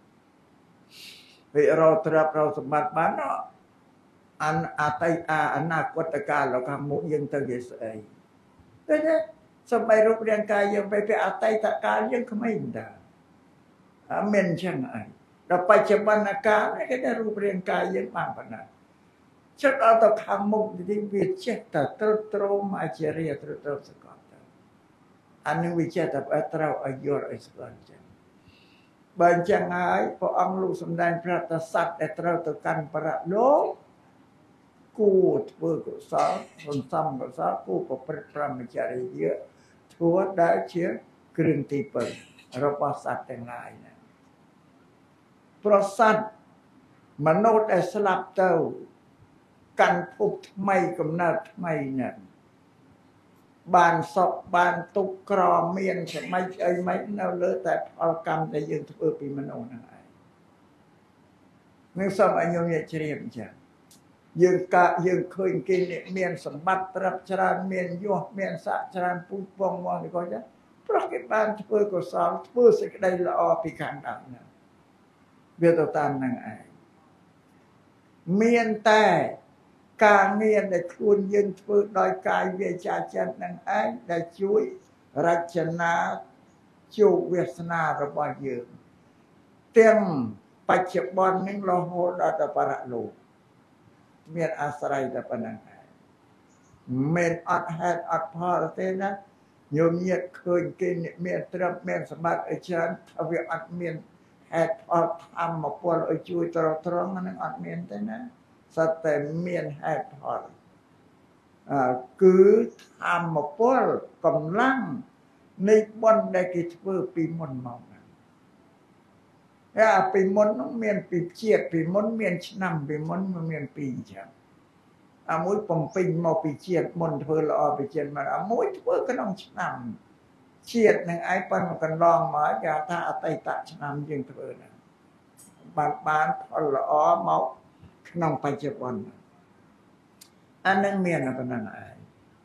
ពេលរកទ្រព្យរកសម្បត្តិបានអនអតីតអនាគតកាលលោកខាងមុខយើងទៅវាស្អីតែសម្ប័យរូបរាងកាយយើងទៅពេលអតីតកាលយើងក្មេងតាអត់មានអញ្ចឹងអីដល់បច្ចុប្បន្នកាលគេតែរូបរាងកាយយើងបានប៉ុណ្ណាចិត្តដល់ទៅខាងមុខនេះវាចេះតែត្រុតត្រោមអាចារ្យត្រុតត្រោមសកលទៅអានឹងវាចេះតែត្រូវឲ្យយល់ឲ្យស្គាល់អញ្ចឹងបើអញ្ចឹងហើយព្រះអង្គលោកសម្ដែងប្រាប់ថាសត្វដែលត្រូវទៅកាន់បរលោកគួរធ្វើកុសលសន្សំកុសលគួរប្រព្រឹត្តព្រហ្មចរិយាធ្វើដែលជាគ្រឿងទីពឹងរបស់សត្វទាំងឡាយណាប្រស័តមនុស្សដែលស្លាប់ទៅកាន់ភពថ្មីកំណើតថ្មីណាបានសុខបានទុក្ខក្រមានសម័យអីមិននៅលើតែផលកម្មដែលយើងធ្វើពីមនុស្សហ្នឹងឯងនឹងសូមឲ្យញោមញាជ្រាបអញ្ចឹងយើងកាយើងឃើញគេមានសម្បត្តិត្រាប់ច្រើនមានយសមានស័ក្តិច្រើនពូជពងមកនេះក៏ចឹងព្រោះគេបានធ្វើកុសលធ្វើសេចក្តីល្អពីខាងដើមណាវាទៅតាមនឹងឯងមានតែការងារដែលខ្លួនយើងធ្វើដោយកាយវាចាចិត្តនឹងឯងដែលជួយរចនាជោគវាសនារបស់យើងទាំងបច្ចុប្បន្ននឹងរហូតដល់ទៅបរលោកមានអាស្រ័យតែប៉ុណ្ណឹងឯងមិនអត់ហេតុអត់ផលទេណាញោមញាតឃើញគេមានទ្រព្យមានសម្បត្តិអីច្រើនថាវាអត់មានហេតុផលធម្មពលឲ្យជួយត្រត្រង់ហ្នឹងអត់មានទេណាសត្វតែមានហេតុផលអឺគឺធម្មពលកម្លាំងនៃបុណ្យដែលគេធ្វើពីមុនមកណាហើយពីមុននោះមានពីជាតិពីមុនមានឆ្នាំពីមុនមានពីរចឹងអាមួយបំពេញមកពីជាតិមុនធ្វើល្អពីជាតិមកអាមួយធ្វើក្នុងឆ្នាំជាតិនឹងឯងប៉ុន្តែកន្លងមកគេថាអតីតឆ្នាំយើងធ្វើណាបានបានផលល្អមកក្នុងបច្ចុប្បន្នអានឹងមានប៉ុណ្ណឹងឯង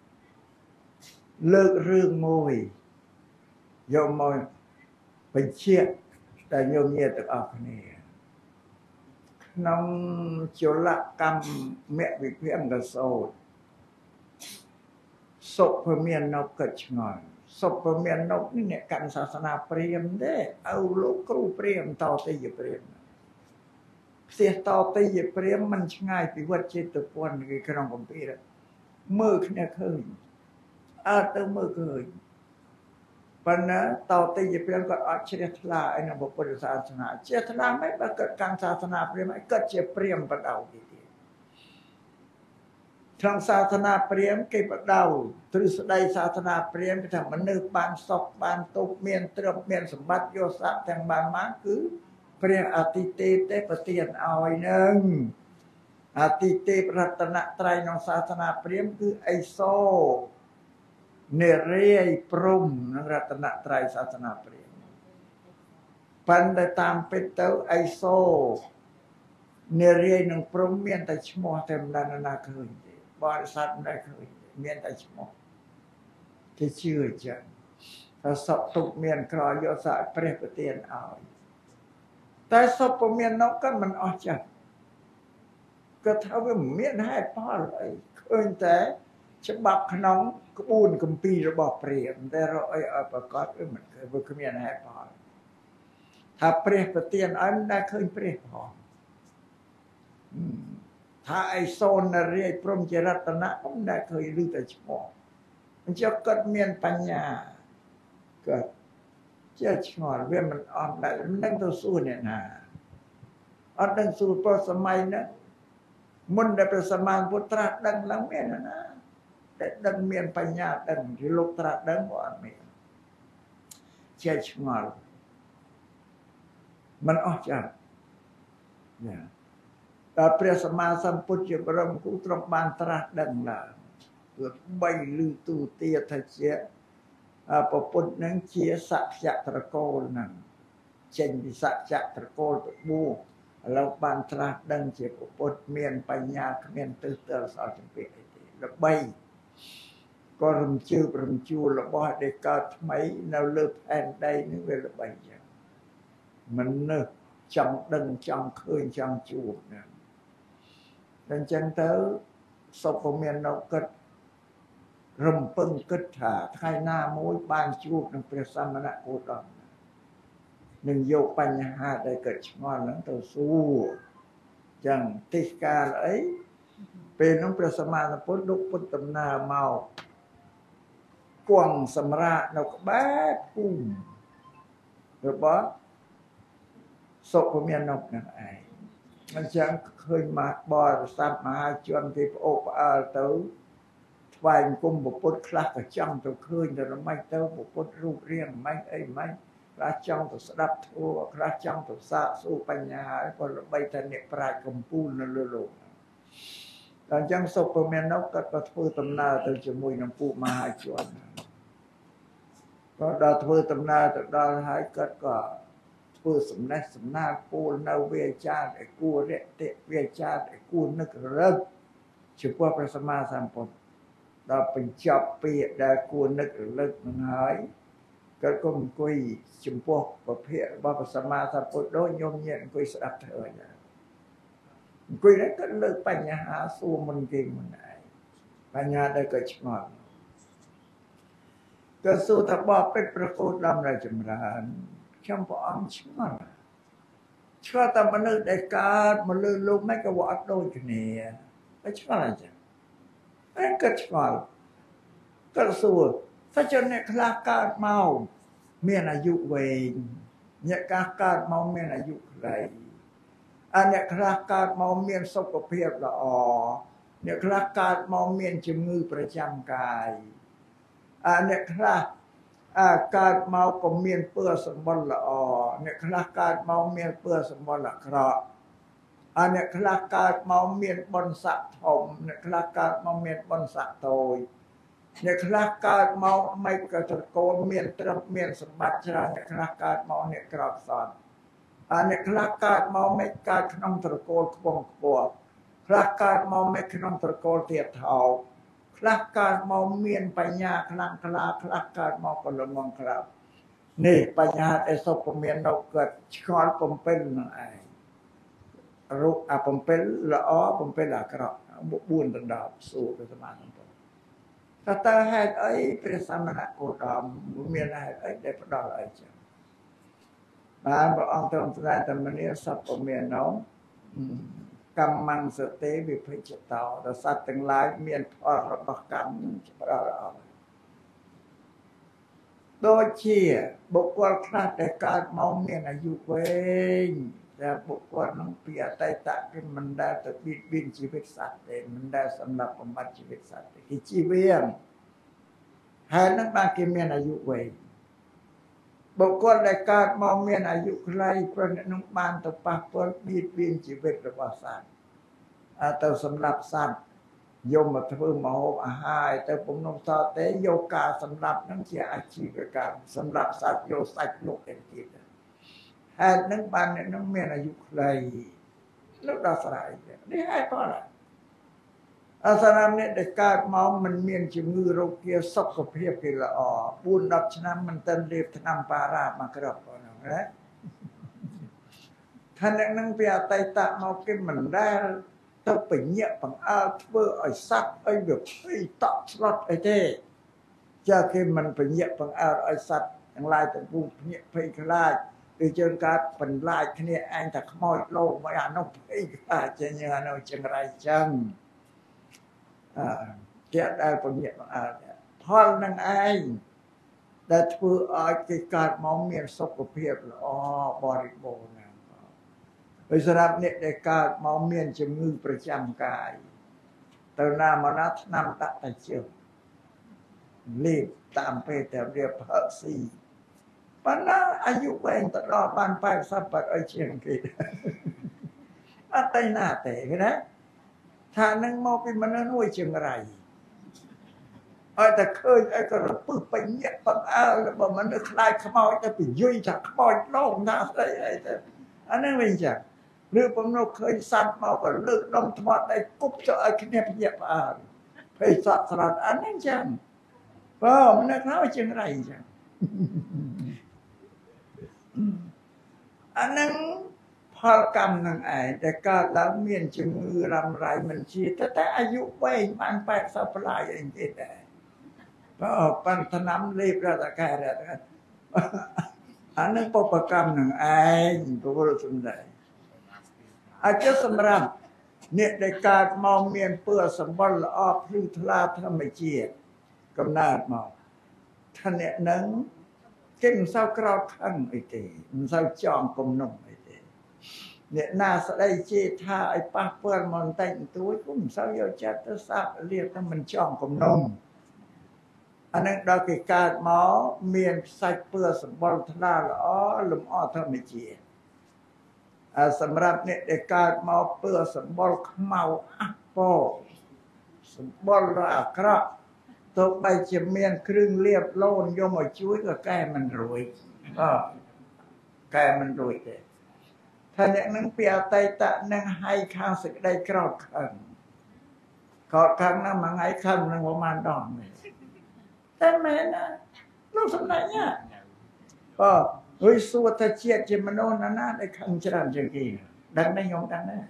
លើករឿងមួយយកមកបញ្ជាក់តែញោមញាតទាំងអស់គ្នាក្នុងជលកម្មវិភាមកសោតសុភមាននៅកិច្ចឆ្ងល់សុភមាននៅនេះអ្នកកាន់សាសនាព្រាហ្មណ៍ទេឪលោកគ្រូព្រាហ្មណ៍តទេយព្រាហ្មណ៍ផ្ទះតទេយព្រាហ្មណ៍មិនឆ្ងាយពីវត្តចេតពន្ធគេក្នុងគម្ពីរមើលគ្នាឃើញអត់ទៅមើលឃើញប៉ុន្តែតទៅជាព្រាហ្មណ៍គាត់អត់ជ្រះថ្លាឯក្នុងពុទ្ធសាសនាជ្រះថ្លាមិនបើកើតកាន់សាសនាព្រាហ្មណ៍ឲ្យគាត់ជាព្រាហ្មណ៍បដៅទៀតក្នុងសាសនាព្រាហ្មណ៍គេបដៅទ្រឹស្ដីសាសនាព្រាហ្មណ៍គេថាមនុស្សបានសុខបានទុកមានទ្រព្យមានសម្បត្តិយកស័ក្តិទាំងបានមកគឺព្រះអតិទេពទេប្រទានឲ្យនឹងអតិទេពរតនត្រ័យក្នុងសាសនាព្រាហ្មណ៍គឺអេសូនិរាយព្រំនឹងរតនត្រ័យសាសនាព្រាហ្មណ៍ប៉ុន្តែតាមពិតទៅអេសូនិរាយនឹងព្រំមានតែឈ្មោះតែមិនដឹងណាឃើញទេបរិស័ទមិនដែលឃើញមានតែឈ្មោះគេជឿចឹងថាសុខទុក្ខមានក្រយកស័ក្តិព្រះប្រទានឲ្យតែសុខពុំមាននោះក៏មិនអស់ចិត្តក៏ថាវាមិនមានហេតុផលអីឃើញតែច្បាប់ក្នុងក្បួនគម្ពីររបស់ព្រាហ្មណ៍តែរកអីឲ្យប្រកាសវាមិនឃើញវាគ្មានហេតុផលថាព្រះប្រទានឲ្យមិនដែលឃើញព្រះផងថាអីសូនរាយព្រំជារតនៈមិនដែលឃើញឮតែឈ្មោះអញ្ចឹងគាត់មានបញ្ញាគាត់ជាឆ្ងល់វាមិនអត់ដែលមិនដឹងទៅសួរអ្នកណាអត់ដឹងសួរព្រោះសម័យហ្នឹងមុនដែលព្រះសម្មាសម្ពុទ្ធត្រាស់ដឹងឡើងមានណាតែដឹងមានបញ្ញាដឹងជាលោកត្រាស់ដឹងក៏អត់មានជាឆ្ងល់មិនអស់ចិត្តណាដល់ព្រះសម្មាសម្ពុទ្ធជាបរមគ្រូទ្រង់បានត្រាស់ដឹងឡើងគឺបីលឺទូទាថាជាពពុទ្ធនឹងជាសក្យត្រកូលហ្នឹងចេញពីសក្យត្រកូលទៅបួសឥឡូវបានត្រាស់ដឹងជាពុទ្ធមានបញ្ញាគ្មានទិសទល់សល់ចម្ពាក់អីទេល្បីក៏រំជើបរំជួលរបស់ដែលកើតថ្មីនៅលើផែនដីនេះវាល្បីចឹងមនុស្សចង់ដឹងចង់ឃើញចង់ជួបណាតែអញ្ចឹងទៅសុខមាននៅគិតរំពឹងគិតថាថ្ងៃណាមួយបានជួបនឹងព្រះសមណគោតមនឹងយកបញ្ហាដែលកើតឆ្ងល់ហ្នឹងទៅសួរចឹងទិសកាលអីពេលនោះព្រះសម្មាសម្ពុទ្ធលោកពុទ្ធដំណើរមកគង់សម្រាប់នៅក្បែរភូមិរបស់សុខមាននៅនឹងឯងអញ្ចឹងឃើញមកបរិស័ទមហាជនគេប្អូនផ្អើលទៅថ្វាយគុំពុទ្ធខ្លះក៏ចង់ទៅឃើញទៅរមិចទៅពុទ្ធរូបរាងមិនអីមិនខ្លះចង់ទៅស្ដាប់ធម៌ខ្លះចង់ទៅសាកសួរបញ្ញាហើយក៏ល្បីតែអ្នកប្រាជ្ញកំពូលនៅលើលោកតែអញ្ចឹងសុខមាននោះគាត់ក៏ធ្វើដំណើរទៅជាមួយនឹងពួកមហាជនក៏ដល់ធ្វើដំណើរទៅដល់ហើយគាត់ក៏ធ្វើសំណេះសំណាលពូលនៅវាចារឯគួររតិវាចារឯគួរនឹករឹកចំពោះព្រះសម្មាសម្ពុទ្ធដល់បញ្ចប់ពាក្យដែលគួរនឹករលឹកនឹងហើយគាត់ក៏អង្គុយចំពោះប្រភេទរបស់ព្រះសម្មាសម្ពុទ្ធដូចញោមញាតអង្គុយស្ដាប់ធ្វើណាអង្គុយហ្នឹងគាត់លើកបញ្ហាសួរមុនគេមុនឯងបញ្ហាដែលគាត់ឆ្ងល់ក៏សួរថាបបិទ្ធប្រកោតដំណើរចម្រើនខ្ញុំព្រះអង្គឆ្ងល់ឆ្ងល់តែមនុស្សដែលកើតមកលើលោកមិនក៏វាអត់ដូចគ្នាហើយឆ្ងល់អញ្ចឹងហើយគាត់ឆ្ងល់គាត់សួរថាជនអ្នកខ្លះកើតមកមានអាយុវែងអ្នកខ្លះកើតមកមានអាយុខ្លីអអ្នកខ្លះកើតមកមានសុខភាពល្អអ្នកខ្លះកើតមកមានជំងឺប្រចាំកាយអអ្នកខ្លះអាកើតមកក៏មានពើសម្បុរល្អអ្នកខ្លះកើតមកមានពើសម្បុរអាក្រក់អអ្នកខ្លះកើតមកមានបុណ្យស័ក្តិធំអ្នកខ្លះកើតមកមានបុណ្យស័ក្តិតូចអ្នកខ្លះកើតមកមិនក៏ត្រកូលមានទ្រព្យមានសម្បត្តិច្រើនអ្នកខ្លះកើតមកអ្នកក្រខ្សត់អអ្នកខ្លះកើតមកមិនកើតក្នុងត្រកូលខ្ពង់ខ្ពស់ខ្លះកើតមកមិនក្នុងត្រកូលទៀតថោកខ្លះកើតមកមានបញ្ញាខ្លាំងក្លាខ្លះកើតមកក៏ល្ងងក្រាប់នេះបញ្ហាដែលសុខមាននៅគាត់ឆ្ងល់បំពេញនឹងឯងរូបអាបំពេញល្អបំពេញអាក្រក់បួនដណ្ដប់សួរព្រះសម្មាសម្ពុទ្ធថាតើហេតុអីព្រះសម្មាគោតមមានហេតុអីដែលផ្ដល់អីចឹងបានព្រះអង្គទ្រង់ត្រាស់តែមនីសពមាននោះកម្មੰសតិវិភិច្ឆតោរសត្វទាំងឡាយមានផលរបស់កម្មនឹងផ្ដល់អស់โดยเชี่ยบุคคลคลาดแต่การมองเมียนอายุเว้งแต่บุคคลน้องเปียไตตะที่มันได้แต่บิดบินชีวิตสัตว์เองมันได้สำหรับบำบัดชีวิตสัตว์ที่ชีเวียงหานั้นมากินเมียนอายุเว้งบุคคลได้การมองเมียนอายุใครเพราะนุ่งบานตะปะเปิดบิดบินชีวิตระบาดสัตว์แต่สำหรับสัตว์โยมมาเพิ่มมาหอบอาหารแต่ผมน้องสาวแต่โยกาสำหรับนั่งเสียอาชีพการสำหรับสัตว์โยสัตว์โลกเอ็นทีแทนนั่งบานเนี่ยนั่งเมียนอายุใครแล้วดาสลายเนี่ยนี่ให้เพราะอะไรอาสนามเนี่ยแต่การมองมันเมียนจิมือโรคเกียสกเพียบกี่ละอ๋อปูนดับชนะมันเต็มเรียบทนำปาราบมากระดับก่อนนะท่านนั่งเปียไตตะมาเก็บมันได้ถ้าไปเงียบปังอาเพื่อไอ้ซักไอ้แบบไอ้ตัดสลัดไอ้เจ้จะเก็บมันไปเงียบปังอาไอ้สัตว์อย่างไรแต่ปูเงียบไปขลาดโดยเชิงการเป็นลายแค่นี้เองแต่ขโมยโลกไม่อ่านนกไปขลาดจะยังไงเอาจังไรจังอ่าเจ้าได้ไปเงียบปังอาเนี่ยพอนั่งไอ้แต่เพื่อไอ้การมองเมียนสกปรกอ๋อบริโภคโดยสำหรับเนี่ยในการมองเมียนจมือประจำกายเติมน้ำมานัดน้ำตะตะเจียวรีบตามไปแต่เรียบเพอสีปัญหาอายุแหวงตลอดบ้านไปสับปัดไอเชียงกินอะไรหน้าแต่นะถ้านั่งมองเป็นมันนุ่ยเชียงไรไอ้แต่เคยไอ้ก็ระปึ๊บไปเงียบปังอ้าวแล้วบอกมันคลายขโมยจะไปยุ่ยจากขโมยโลกนะอะไรไอ้แต่อันนั้นไม่ใช่หรือผมเราเคยสั่งมาก็เลิกลงทอดได้กุ๊บจะไอ้ขี้เนี่ยพยาบาลไปสัตว์สลัดอันนั้นจังเพราะมันนักเล่าจังไรจังอันนั้นพอกรรมนั่งไอ้แต่ก็แล้วเมียนจึงมือรำไรมันชีแต่แต่อายุไว้มันแปดสัปดาห์อย่างนี้แต่เพราะปันธน้ำรีบระดับแก่ระดับอันนั้นพอกรรมนั่งไอ้พระพุทธสมเด็จอาจจะสำรับเนี่ยในการมองเมียนเปื้อสมบัติละอพฤทลาธรรมเจียกำนาดมองท่านเนี่ยนังเก่งเศร้ากราวขังไอ้เต๋มันเศร้าจองกลมนมไอ้เต๋เนี่ยน่าสะได้เจท่าไอ้ป้าเปื้อนมันแต่งตัวกุ้มเศร้าเยาจัดจะทราบเรียกว่ามันจองกลมนมอันนั้นดอกการหมอเมียนใส่เปื้อสมบัติลาละอหลุมอ้อธรรมเจียสำหรับเนี่ยในการมาเปื้อสมบัติเมาอัปโปสมบัติละกระตกไปเฉียบเมียนครึ่งเรียบโลนโยมเอาช่วยก็แก้มันรวยก็แก้มันรวยเลยถ้าเนี่ยนั่งเปียไตตะนั่งให้ข้าวสึกได้กรอบขันกอดขันนั่งมาไงขันนั่งประมาณดองเลยแต่แม่นะลูกสำนักเนี่ยก็เฮ้ยสัวตะเชียดจิมโนนานาได้ขังจรามจังกีดังได้ยงดังนะ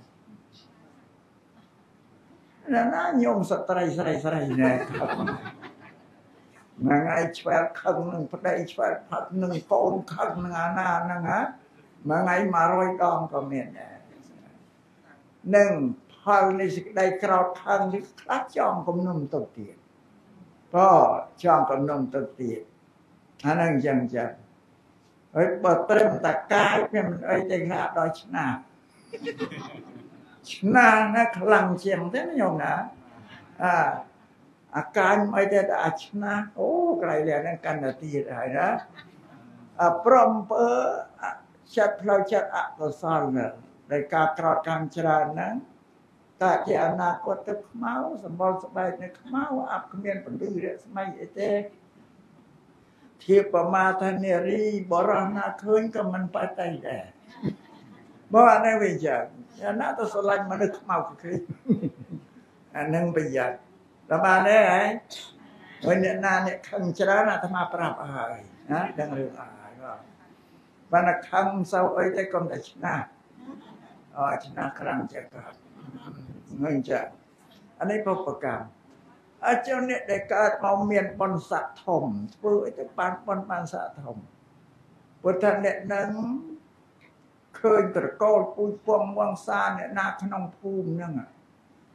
นานาโยมสตรายสไลสไลเนี่ยครับนางไอชวร์ขังหนึ่งพระได้ชวร์ผัดหนึ่งโกนขังหนึ่งอาณาหนึ่งฮะมาไงมารอยดองก็เมียนเนี่ยหนึ่งพอในสิกได้กราวขังที่คลัดจองกำนุ่มตกเตียก็จองกำนุ่มตกเตียอันนั้นจังจังเฮ้ยเปิดเต็มตะกายเป็นไอ้เจ้าหน้าดอยชนะชนะนะพลังเชียงเท่ไม่ยอมนะอ่าอาการไม่ได้อาชนะโอ้ไกลเลยนั่นกันนาทีอะไรนะอ่าพร้อมเปอชัดเพลาชัดอักษรเนี่ยในการกรอดการจรานั้นแต่ที่อนาคตจะขม้าสมบูรณ์สบายในขม้าอับเมียนปัญญาเรื่องสมัยเจ๊เทียบประมาทเนรีบรณาเคยกับมันไปไต่แด่บ่ว่าในวิจารณ์อันนั้นตัวสลัดมันนึกเมาคืออันนั้นไปยัดแต่มาเนี่ยวันนี้นาเนี่ยขังชรานะธรรมปราบอายนะดังเรื่องอายก็วันนักขังเศร้าไอ้ใจกลมแต่ชนะอ๋อชนะครั้งจะกับเงินจะอันนี้พบประการอาเจ้าเนี่ยได้การเอาเมียนปนสะทมเพื่อจะปานปนปานสะทมพุทธเนี่ยนั้นเคยตะโกนปุยปวงวังซาเนี่ยนาขนมภูมินั่งอ่ะ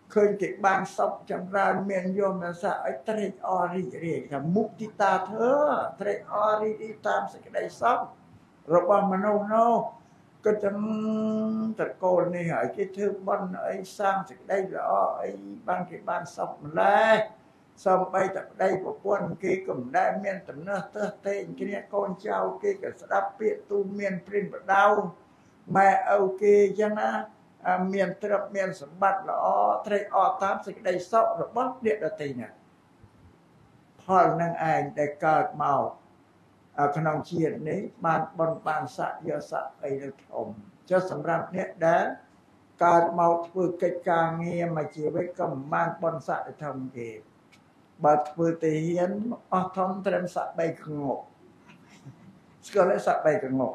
ឃើញគេបានសពចម្រើនមានយមរសាឲ្យត្រេកអររីករាយថាមុទិតាធ្វើត្រេកអររីករាយតាមសេចក្តីសុខរបស់មនុស្សនោះក៏ទាំងតកូលនេះហើយគេធ្វើបន់អីសាងសេចក្តីល្អអីបានគេបានសពម្ល៉េះសំបីតែប្តីប្រពន្ធគេក៏មិនដែលមានដំណើរទើសតេញគ្នាកូនចៅគេក៏ស្ដាប់ពាក្យទូលមានព្រិនប្រដៅម៉ែឪគេអញ្ចឹងណាមានទ្រព្យមានសម្បត្តិល្អត្រេកអរតាមសេចក្តីសុខរបស់អ្នកដទៃណាផលនឹងឯងដែលកើតមកក្នុងជាតិនេះបានបនបានស័កយកស័កអីទៅធំចុះសម្រាប់អ្នកដែលកើតមកធ្វើកិច្ចការងារមួយជីវិតក៏មិនបានបនស័កទៅធំគេបើធ្វើទៅហ៊ានអស់ធំត្រឹមស័កបីក្ងោកស្គាល់ស័កបីក្ងោក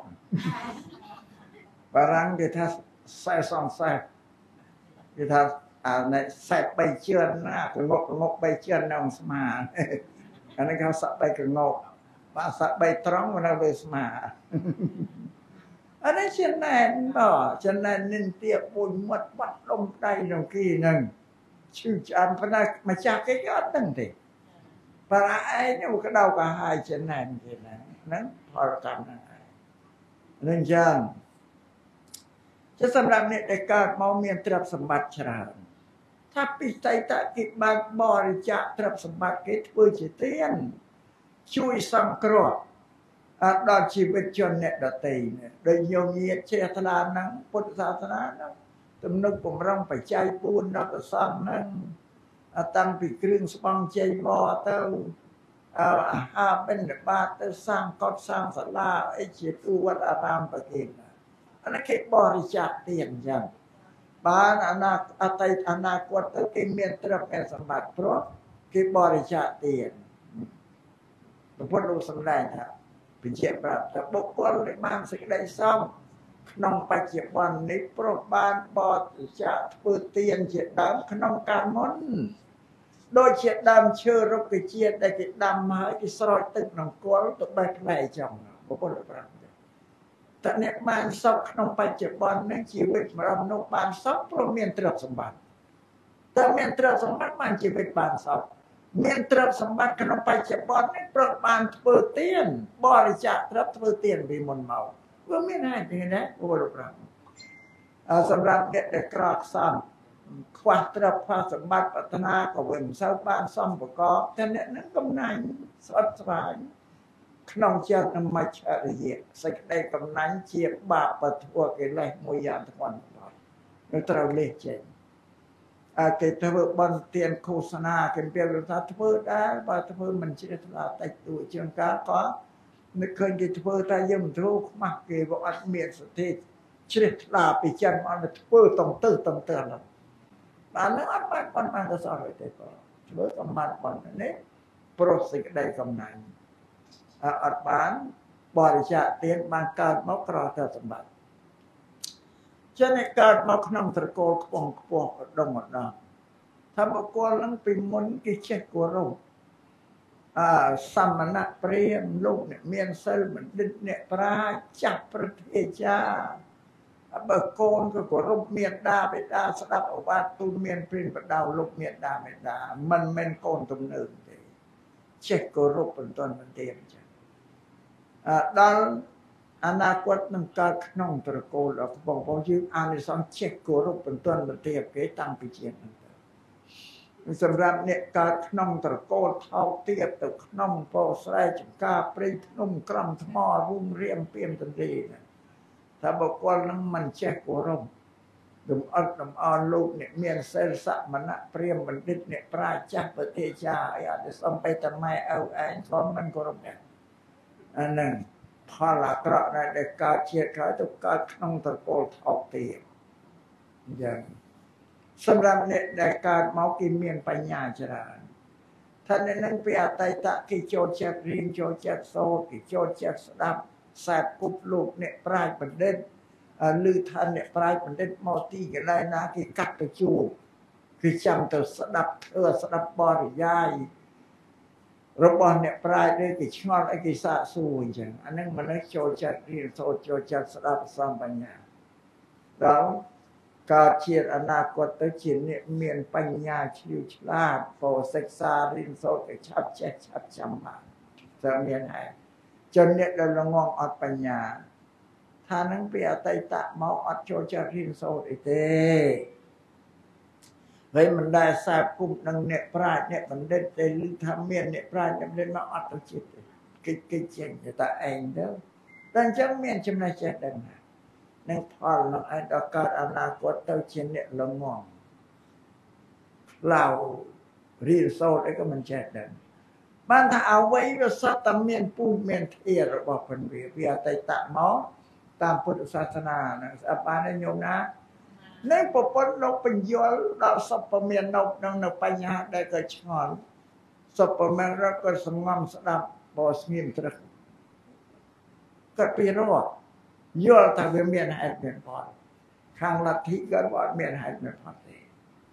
បារាំងគេថាខ្សែសងខ្សែគេថាអានេះខ្សែបីជឿនណាក្ងោកក្ងោកបីជឿននៅស្មាអានេះគេស័កបីក្ងោកបាស័កបីត្រង់នៅលើស្មាអានេះជាណែនបើចំណែននិន្ទាពួយមាត់បាត់ដុំដៃក្នុងគីហ្នឹងឈឺឆ្អានប៉ុន្តែម្ចាស់គេក៏អត់ដឹងទេបើឯងនោះក៏ដៅក៏ហាយចំណែនគេណាហ្នឹងផលកម្មហ្នឹងឯងនឹងចឹងជាសម្រាប់អ្នកដែលកើតមកមានទ្រព្យសម្បត្តិច្រើនថាពិសីតគេបានបរិច្ចាគទ្រព្យសម្បត្តិគេធ្វើជាទានជួយសង្គ្រោះដល់ជីវិតជនអ្នកដទៃដោយញោមញាតជ្រះថ្លាហ្នឹងពុទ្ធសាសនាហ្នឹងទំនុកបំរុងបច្ច័យបួនដល់ប្រសងហ្នឹងតាំងពីគ្រឿងស្បង់ជ័យវរទៅអាហារបិណ្ឌបាតទៅសាងកុដិសាងសាលាអីជាទូវត្តអារាមប្រគេនអានេះគេបរិច្ចាគទានអញ្ចឹងបានអនាអតីតអនាគតទៅគេមានទ្រព្យមានសម្បត្តិព្រោះគេបរិច្ចាគទានពុទ្ធលោកសម្ដែងថាបញ្ជាក់ប្រាប់ថាបុគ្គលដែលបានសេចក្តីសុខក្នុងបច្ចុប្បន្ននេះព្រោះបានបរិច្ចាគធ្វើទានជាដើមក្នុងកាលមុនដូចជាដើមឈើរុក្ខជាតិដែលគេដាំហើយគេស្រោចទឹកក្នុងគល់ទៅបេះផ្លែចឹងបុគ្គលប្រាប់តែអ្នកបានសុខក្នុងបច្ចុប្បន្ននេះជីវិតរបស់មនុស្សបានសុខព្រោះមានទ្រព្យសម្បត្តិតែមានទ្រព្យសម្បត្តិបានជីវិតបានសុខមានទ្រព្យសម្បត្តិក្នុងបច្ចុប្បន្ននេះព្រោះបានធ្វើទានបរិច្ចាគទ្រព្យធ្វើទានពីមុនមកវាមានហេតុនេះណាបុគ្គលប្រាប់សម្រាប់អ្នកដែលក្រខ្សត់ខ្វះទ្រព្យខ្វះសម្បត្តិប្រាថ្នាក៏វាមិនសូវបានសំប្រកបតែអ្នកនឹងកំណាញ់ស្អិតស្វាយក្នុងចិត្តនឹងមច្ឆរិយសេចក្តីកំណាញ់ជាបាបធម៌កិលេសមួយយ៉ាងធ្ងន់ធ្ងរនៅត្រូវលេះចេញអាគេធ្វើបន់ទានឃោសនាគេពេលថាធ្វើដែរបើធ្វើមិនជ្រះថ្លាតិចតួជាងការក៏នឹកឃើញគេធ្វើតែយើងមិនធ្វើខ្មាស់គេក៏អត់មានសតិជ្រះថ្លាពីចិនអត់ធ្វើតំទៅតំទៅបាននឹងអត់បានបានបានទៅសោះទេក៏ធ្វើកំបានបាននេះប្រុសសេចក្តីកំណាញ់អត់បានបរិច្ចាគទានបានកើតមកក្រទៅសម្បត្តិចឹងឯកើតមកក្នុងត្រកូលខ្ពងខ្ពស់ឧត្តមឧត្តមថាបុគ្គលនឹងពីមុនគេចេះគោរពអសមណៈព្រាហ្មណ៍លោកអ្នកមានសិលបណ្ឌិតអ្នកប្រាជ្ញចាស់ប្រតិចាបើកូនក៏គោរពមេត្តាបិតាស្ដាប់ឱវាទទូលមានព្រិនបដៅលោកមេត្តាបិតាមិនមែនកូនទំនើបទេចេះគោរពបន្តបន្តទៀតចឹងអដល់អនាគតនឹងកើតក្នុងត្រកូលរបស់បងប្អូនយើងអានិសង្សចេះគោរពបន្តបន្តទៀតគេតាំងពីជាតិហ្នឹងទៅសម្រាប់អ្នកកើតក្នុងត្រកូលថោកទៀតទៅក្នុងពោស្រែចំការព្រៃភ្នំក្រំថ្មរុំរៀមពៀមទន្លេថាបុគ្គលនឹងមិនចេះគោរពលំអិតលំអន់លោកអ្នកមានសិលសមណៈព្រាហ្មណ៍បណ្ឌិតអ្នកប្រាជ្ញចាស់ប្រតិចាអីអត់សំបីតែម៉ែឪឯងក៏មិនគោរពដែរអាហ្នឹងផលអាក្រក់ដែលកើតជាតិក្រោយទៅកើតក្នុងត្រកូលថោកទៀតអញ្ចឹងសម្រាប់អ្នកដែលកើតមកគេមានបញ្ញាច្រើនថាអ្នកនឹងពីអតីតគេចូលចិត្តរៀនចូលចិត្តសូត្រគេចូលចិត្តស្ដាប់ខ្សែគប់លោកអ្នកប្រាជ្ញបណ្ឌិតឮថាអ្នកប្រាជ្ញបណ្ឌិតមកទីកន្លែងណាគេកាត់ទៅជួបគឺចាំទៅស្ដាប់ធ្វើស្ដាប់បរិយាយរបស់អ្នកប្រាជ្ញនេះគេឆ្ងល់អីគេសាកសួរអញ្ចឹងអានឹងមនុស្សចូលចិត្តរៀនសូត្រចូលចិត្តស្ដាប់សំបញ្ញាដល់កើតជាតិអនាគតទៅជាអ្នកមានបញ្ញាជ្រាវឆ្លាតពោសិក្សារៀនសូត្រឲ្យឆាប់ចេះឆាប់ចាំបានតែមានហើយជនអ្នកដែលល្ងងអត់បញ្ញាថានឹងពីអតីតមកអត់ចូលចិត្តរៀនសូត្រអីទេហើយមិនដែលសាបគុំនឹងអ្នកប្រាជ្ញអ្នកបណ្ឌិតទេឮថាមានអ្នកប្រាជ្ញអ្នកបណ្ឌិតមកអត់ទៅចិត្តទេគេគេចេញតែឯងទៅតែអញ្ចឹងមានចំណេះចេះដឹងណានឹងផលនឹងឯដល់កើតអនាគតទៅជាអ្នកល្ងងផ្លៅរៀនសូត្រអីក៏មិនចេះដឹងបានថាអ្វីវាសត្វតែមានពូជមានធាតុរបស់ព្រះវាវាអតីតមកតាមពុទ្ធសាសនានឹងស្អប់បានទេញោមណានឹងប្រពន្ធលោកបញ្យល់ដល់សពមាននៅក្នុងនៅបញ្ហាដែលក៏ឆ្ងល់សពមានរកក៏សងំស្ដាប់បោស្ងៀមត្រឹកក៏ពីរោយល់ថាវាមានហេតុមានផលខាងលទ្ធិក៏អត់មានហេតុមានផលទេ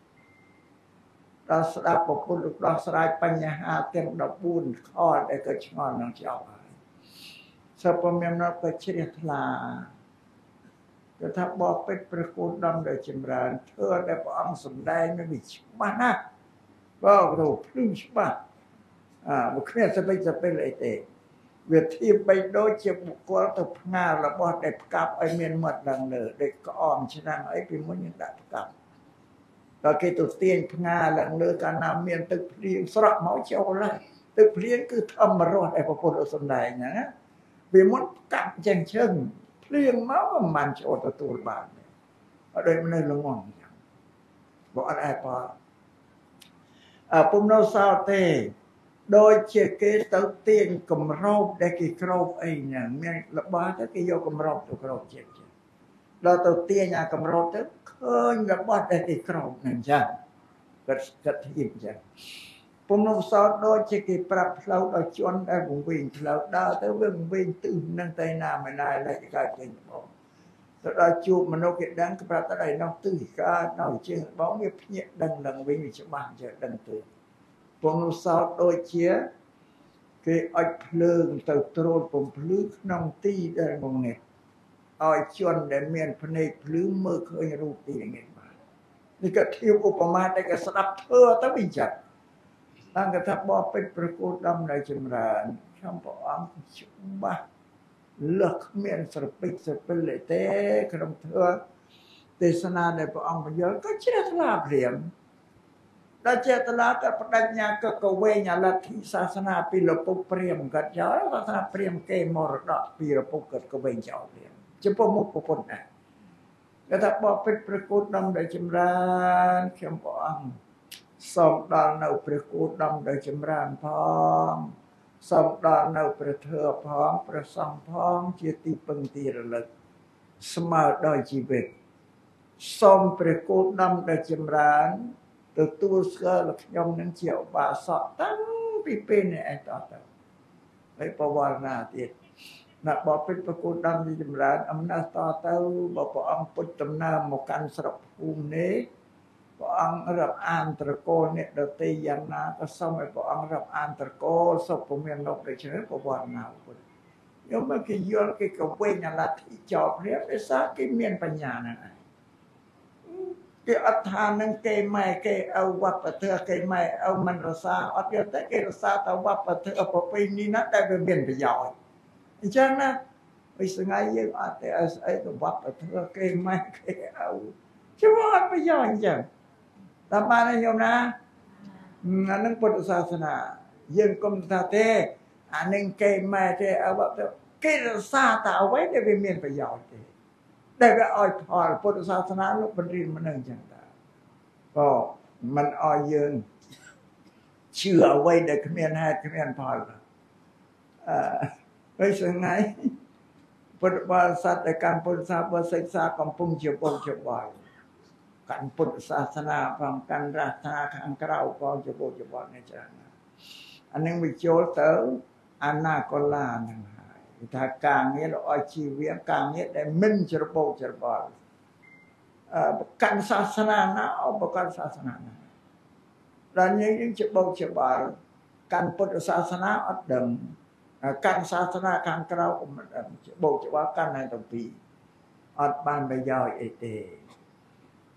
ដល់ស្ដាប់ប្រពន្ធលោកដោះស្រាយបញ្ហាទាំងដប់បួនខដែលក៏ឆ្ងល់នឹងចោលហើយសពមាននៅក៏ជ្រះថ្លាគឺថាបបពេជ្រព្រះគោដំដែលចម្រើនធ្វើដែលព្រះអង្គសម្ដែងវាច្បាស់ណាស់បើរូបភ្លឺច្បាស់អើមកគ្មានសពេចសពេលអីទេវាធៀបបីដូចជាបុគ្គលទៅផ្ងារបស់ដែលផ្កាប់ឲ្យមានមាត់ឡើងលើដូចក្អមឆ្នាំអីពីមុនយើងដាក់ផ្កាប់ដល់គេទៅទាញផ្ងាឡើងលើកាលណាមានទឹកភ្លៀងស្រក់មកចូលហើយទឹកភ្លៀងគឺធម្មរស់ដែលព្រះពុទ្ធសម្ដែងហ្នឹងណាវាមុនផ្កាប់ចឹងជឹងភ្លៀងមកមិនបានចូលទទួលបានអត់ដូចមនុស្សល្ងងចឹងបើអត់ឯប៉អពុំនៅសល់ទេដូចជាគេទៅទាញកម្រោបដែលគេក្រោបអីហ្នឹងមានរបស់ទៅគេយកកម្រោបទៅក្រោបជាចឹងដល់ទៅទាញអាកម្រោបទៅឃើញរបស់ដែលគេក្រោបហ្នឹងចឹងគាត់គាត់ធៀបចឹងពុំនៅសល់ដូចជាគេប្រាប់ផ្លូវដល់ជន់ដែលវង្វេងផ្លូវដើរទៅវាវង្វេងទិសនឹងទៅណាមិនដែរលេចកើតចេញបងទៅដល់ជួបមនុស្សគេដឹងគេប្រាប់ទៅដល់នោះទិសកើតដល់ជាងបងវាភ្ញាក់ដឹងឡើងវិញវាច្បាស់ចេះដឹងទៅពុំនៅសល់ដូចជាគេអុចភ្លើងទៅត្រួតពំភ្លឺក្នុងទីដែលងងឹតឲ្យជន់ដែលមានភ្នែកភ្លឺមើលឃើញរូបទីងឹតបាននេះក៏ធៀបឧបមាដែលគេស្ដាប់ធ្វើទៅវិញចាស់តាមគេថាបបពេជ្រព្រះគោដំដែលចម្រើនខ្ញុំព្រះអង្គច្បាស់លះគ្មានស្រពេចស្រពិលទេក្នុងធ្វើទេសនាដែលព្រះអង្គបញ្យល់ក៏ជ្រះថ្លាព្រាមដល់ចេតនាក៏បដិញ្ញាក៏កវែងលទ្ធិសាសនាពីលពុកព្រាមក៏ចោលសាសនាព្រាមគេមរតកពីលពុកក៏កវែងចោលព្រាមចំពោះមុខពុទ្ធណាគេថាបបពេជ្រព្រះគោដំដែលចម្រើនខ្ញុំព្រះអង្គសូមដល់នៅព្រះគោដំដែលចម្រើនផងសូមដល់នៅព្រះធម៌ផងព្រះសង្ឃផងជាទីពឹងទីរលឹកស្មើដល់ជីវិតសូមព្រះគោដំដែលចម្រើនទទួលស្គាល់ខ្ញុំនឹងជាឧបាសកតាំងពីពេលនេះឯតទៅហើយបវរណាទៀតណាបបពេជ្រព្រះគោដំដែលចម្រើនអំណះតទៅបើព្រះអង្គពុទ្ធដំណើរមកកាន់ស្រុកភូមិនេះព្រះអង្គរាប់អានត្រកូលអ្នកដទៃយ៉ាងណាក៏សូមឲ្យព្រះអង្គរាប់អានត្រកូលសុពមានលោកដូចនេះបវរណាពុទ្ធយកមកគេយល់គេក៏វិញអាលទ្ធិចោលព្រាបដោយសារគេមានបញ្ញាហ្នឹងឯងគេអត់ថានឹងគេម៉ែគេឪវប្បធម៌គេម៉ែឪមិនរសាអត់យកតែគេរសាទៅវប្បធម៌ប្រពៃណីណាដែលវាមានប្រយោជន៍អញ្ចឹងណាវិស័យយើងអត់តែស្អីទៅវប្បធម៌គេម៉ែគេឪជិះអត់ប្រយោជន៍អញ្ចឹងតាមបានញោមណាអានឹងពុទ្ធសាសនាយើងកុំថាទេអានឹងគេម៉ែទេឪវប្បធម៌គេរសាតែអ្វីដែលវាមានប្រយោជន៍ទេដែលវាឲ្យផលពុទ្ធសាសនាលោកបញ្រៀនមិនអញ្ចឹងតាក៏មិនឲ្យយើងជឿអ្វីដែលគ្មានហេតុគ្មានផលអឺហើយស្ងៃពុទ្ធបរិស័ទដែលកម្មពុទ្ធសាសនាសិក្សាកំពុងជាបុច្បល់កាន់ពុទ្ធសាសនាផងកាន់រាសនាខាងក្រៅក៏ជាបុច្បល់នេះច្រើនអានឹងវាចូលទៅអនាគលាហ្នឹងថាការងារឲ្យជីវៈការងារដែលមិនច្របូកច្របល់អឺប្រកាន់សាសនាណាអបប្រកាន់សាសនាណាដល់យើងយើងច្របូកច្របល់កាន់ពុទ្ធសាសនាអត់ដឹងកាន់សាសនាខាងក្រៅក៏មិនដឹងច្របូកច្របល់កាន់តែទាំងពីរអត់បានប្រយោជន៍អីទេ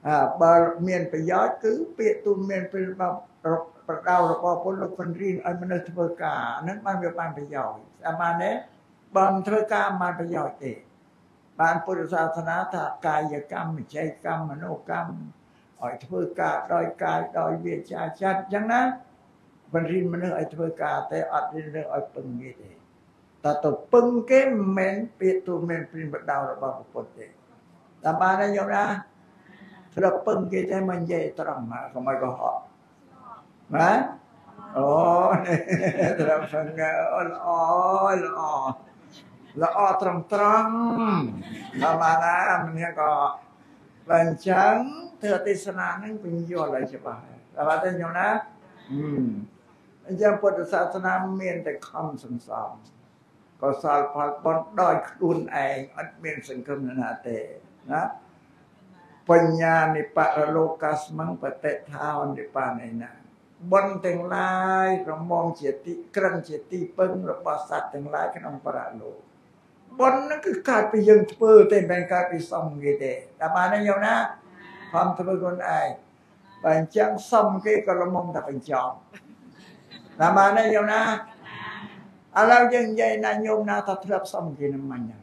อ่าបើមានប្រយោជន៍គឺពាក្យទូលមានពេលប្រដៅរបស់ពលលោកphânរៀនឲ្យមនុស្សធ្វើការហ្នឹងបានវាបានប្រយោជន៍អាបានទេបើមិនធ្វើការបានប្រយោជន៍ទេបានពុទ្ធសាសនាថាកាយកម្មវិច័យកម្មមនោកម្មឲ្យធ្វើការដោយកាយដោយវាចាចិត្តអញ្ចឹងណាphânរៀនមនុស្សឲ្យធ្វើការតែអត់រៀនរឿងឲ្យពឹងគេទេតែទៅពឹងគេមិនមែនពាក្យទូលមានព្រានប្រដៅរបស់ពុទ្ធទេតែបានទេញោមណាត្រូវពឹងគេតែមិននិយាយត្រង់មកកុំឲ្យកុហកណាអូត្រូវពឹងល្អល្អល្អត្រង់ត្រង់តែបានណាមិនក៏បើអញ្ចឹងធ្វើទេសនានឹងពញ្យល់ឲ្យច្បាស់តែបានទេញោមណាអញ្ចឹងពុទ្ធសាសនាមានតែខំសន្សំកុសលផលបុណ្យដោយខ្លួនឯងអត់មានសង្ឃឹមណាទេណាបញ្ញានិបរលោកាស្មੰបតិថានិបាណេណាបុណ្យទាំងឡាយរមងជាទីក្រឹងជាទីពឹងរបស់សត្វទាំងឡាយក្នុងបរលោកបុណ្យហ្នឹងគឺកើតពីយើងធ្វើទេមិនមែនកើតពីសំគេទេតែបានទេញោមណាខំធ្វើខ្លួនឯងបើអញ្ចឹងសំគេក៏រមងតែបញ្ចប់តែបានទេញោមណាឥឡូវយើងនិយាយណាញោមណាថាធ្លាប់សំគេនឹងមិនហ្នឹង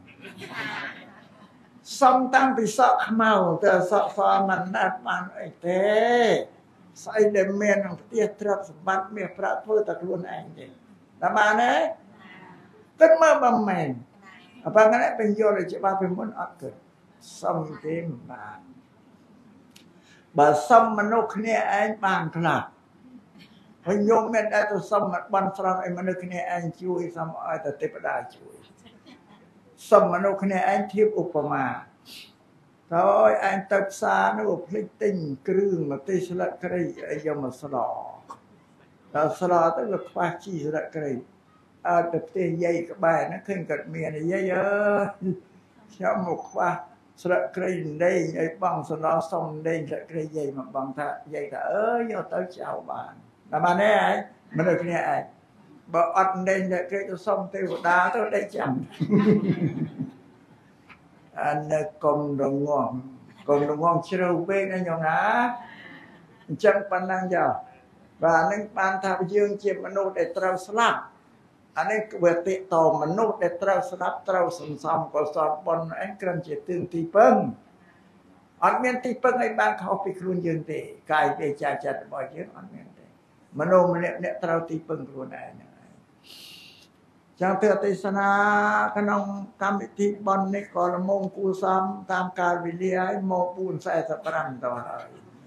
សំតាំងពីសក់ខ្មៅទៅសក់សមិនណាត់បានអីទេស្អីដែលមានក្នុងផ្ទះទ្រព្យសម្បត្តិមាសប្រាក់ធ្វើតែខ្លួនឯងទេតែបានទេគិតមើលបើមែនអបហ្នឹងបញ្យល់ឲ្យច្បាស់ពីមុនអត់គិតសំទេមិនបានបើសំមនុស្សគ្នាឯងបានខ្លះហើយញោមមានតែទៅសំបន់ស្រន់ឲ្យមនុស្សគ្នាឯងជួយសំឲ្យតែទេវតាជួយសំមនុស្សគ្នាឯងធៀបឧបមាតើឯងទៅផ្សារនោះភ្លេចទិញគ្រឿងមកទេស្លឹកគ្រៃឲ្យយកមកស្លដល់ស្លទៅវាខ្វះជីស្លឹកគ្រៃអើទៅផ្ទះយាយក្បែរហ្នឹងឃើញគាត់មានយាយអើយខ្ញុំមកខ្វះស្លឹកគ្រៃដេញឲ្យបងស្លសុំដេញស្លឹកគ្រៃយាយមកបងថាយាយថាអើយយកទៅចោលបានតែបានទេឯងមនុស្សគ្នាឯងបើអត់ដេញតែគេទៅសុំទេវតាទៅដេញចាំអានេះកុំរងំកុំរងំជ្រៅពេកណាញោមណាអញ្ចឹងប៉ុណ្ណឹងចុះបាទនឹងបានថាយើងជាមនុស្សដែលត្រូវស្លាប់អានេះវាតិតមនុស្សដែលត្រូវស្លាប់ត្រូវសន្សំកុសលបុណ្យឯងគ្រាន់ជាទិញទីពឹងអត់មានទីពឹងឲ្យបានខុសពីខ្លួនយើងទេកាយវាចាចិត្តរបស់យើងអត់មានទេមនុស្សម្នាក់អ្នកត្រូវទីពឹងខ្លួនឯងចាំទទេសនាក្នុងកម្មវិធីបន់នេះក៏លំងគូសំតាមកាលវេលាឲ្យមកបួនសែនសិបប្រាំទៅហើយ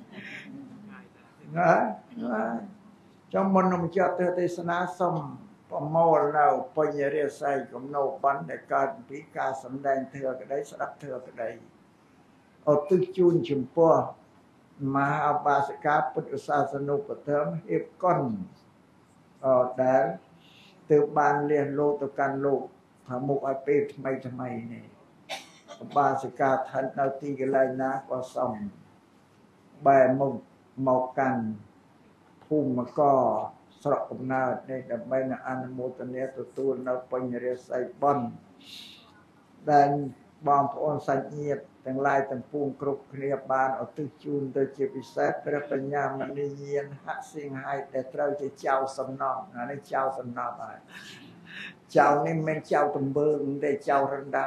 ណាចាំមុននឹងជាប់ទេសនាសុំប្រមូលនៅបញ្ញរិស័យកំណោបន់ដែលកើតពីការសម្ដែងធម៌ក្តីស្ដាប់ធម៌ក្តីឧទ្ទិសជូនចំពោះមហាបាសិកាពុទ្ធសាសនុបឋមហេបកុនអដែលទើបបានលះលោកទៅកាន់លោកថាមុខឲ្យពេលថ្មីថ្មីនេះបាសិកាឋិននៅទីកន្លែងណាក៏សំបែរមុខមកកាន់ភូមិកស្រុកកំណើតនេះដើម្បីនឹងអនុមោទនាទទួលនៅបញ្ញរិស័យបុណ្យដែលបងប្អូនសាច់ញាតិទាំងឡាយទាំងពួងគ្រប់គ្នាបានឧទ្ទិសជូនទៅជាពិសេសព្រះបញ្ញាមនីញាណហសៀងហៃដែលត្រូវជាចៅសំណងអានេះចៅសំណងហើយចៅនេះមិនមែនចៅតំបើងទេចៅរំដាំ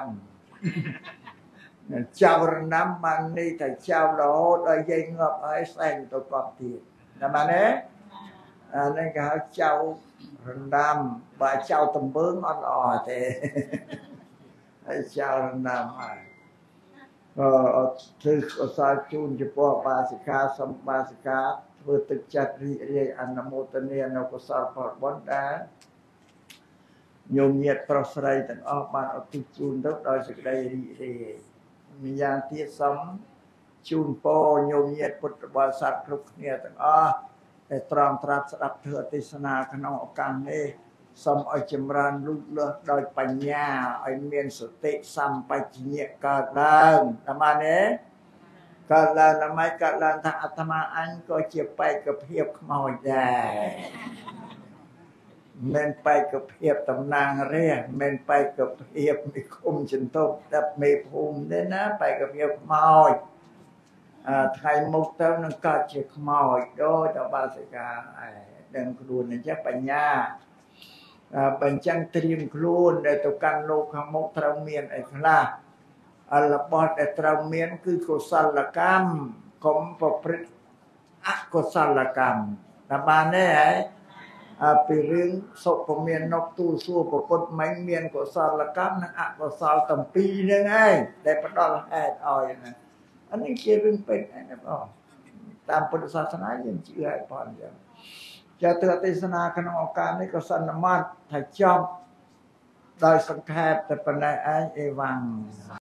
ចៅរំដាំបាននេះតែចៅរហូតដល់យាយងាប់ហើយសែងទៅកប់ទៀតតែបានទេអានេះគេហៅចៅរំដាំបើចៅតំបើងអត់ល្អទេហើយចៅរំដាំហើយអឺធ្វើអសាជូនចំពោះបាសិកាសម្បាសិកាធ្វើទឹកចិត្តរីករាយអនុមោទនានៅកុសលផលបុណ្យដែលញោមញាតិប្រុសស្រីទាំងអស់បានឧទ្ទិសជូនទៅដោយសេចក្តីរីករាយម្យ៉ាងទៀតសូមជូនពរញោមញាតិពុទ្ធបរិស័ទគ្រប់គ្នាទាំងអស់ដែលត្រង់ត្រាប់ស្ដាប់ធម៌ទេសនាក្នុងឱកាសនេះសូមឲ្យចម្រើនលូតលាស់ដោយបញ្ញាឲ្យមានសតិសម្បជញ្ញៈកើតឡើងតាមនេះកើតឡើងដើម្បីកើតឡើងថាអាត្មាអញក៏ជាបេក្ខភាពខ្មោចដែរមិនបេក្ខភាពតំណាងរាស្ត្រមិនបេក្ខភាពនិគមចន្ទប់តែមេភូមិទេណាបេក្ខភាពខ្មោចไทยมุกเต้านั่งก็จะขโมยโดยต่อบาสิกาเดินครูนจะปัญญาปัญจังเตรียมครูนในตัวการโลกขมุกตราเมียนไอ้พระอัลบอดไอ้ตราเมียนคือกุศลกรรมคมประพฤติอกุศลกรรมแต่บานเนี่ยไปเรื่องศพประเมียนนกตู้สู้ประกฏไม่เมียนกุศลกรรมนั่นอกุศลตั้งปีนึงไงได้ประดอลแอดออยนะอันนี้เชื่อเรื่องเป็นนะพ่อตามพุทธศาสนายังเชื่อพ่ออย่างจะเตือนเทศนาขณะออกการนี้ก็สันนมัดถ่ายจอมโดยสังเขปแต่ปัญญาเอวัง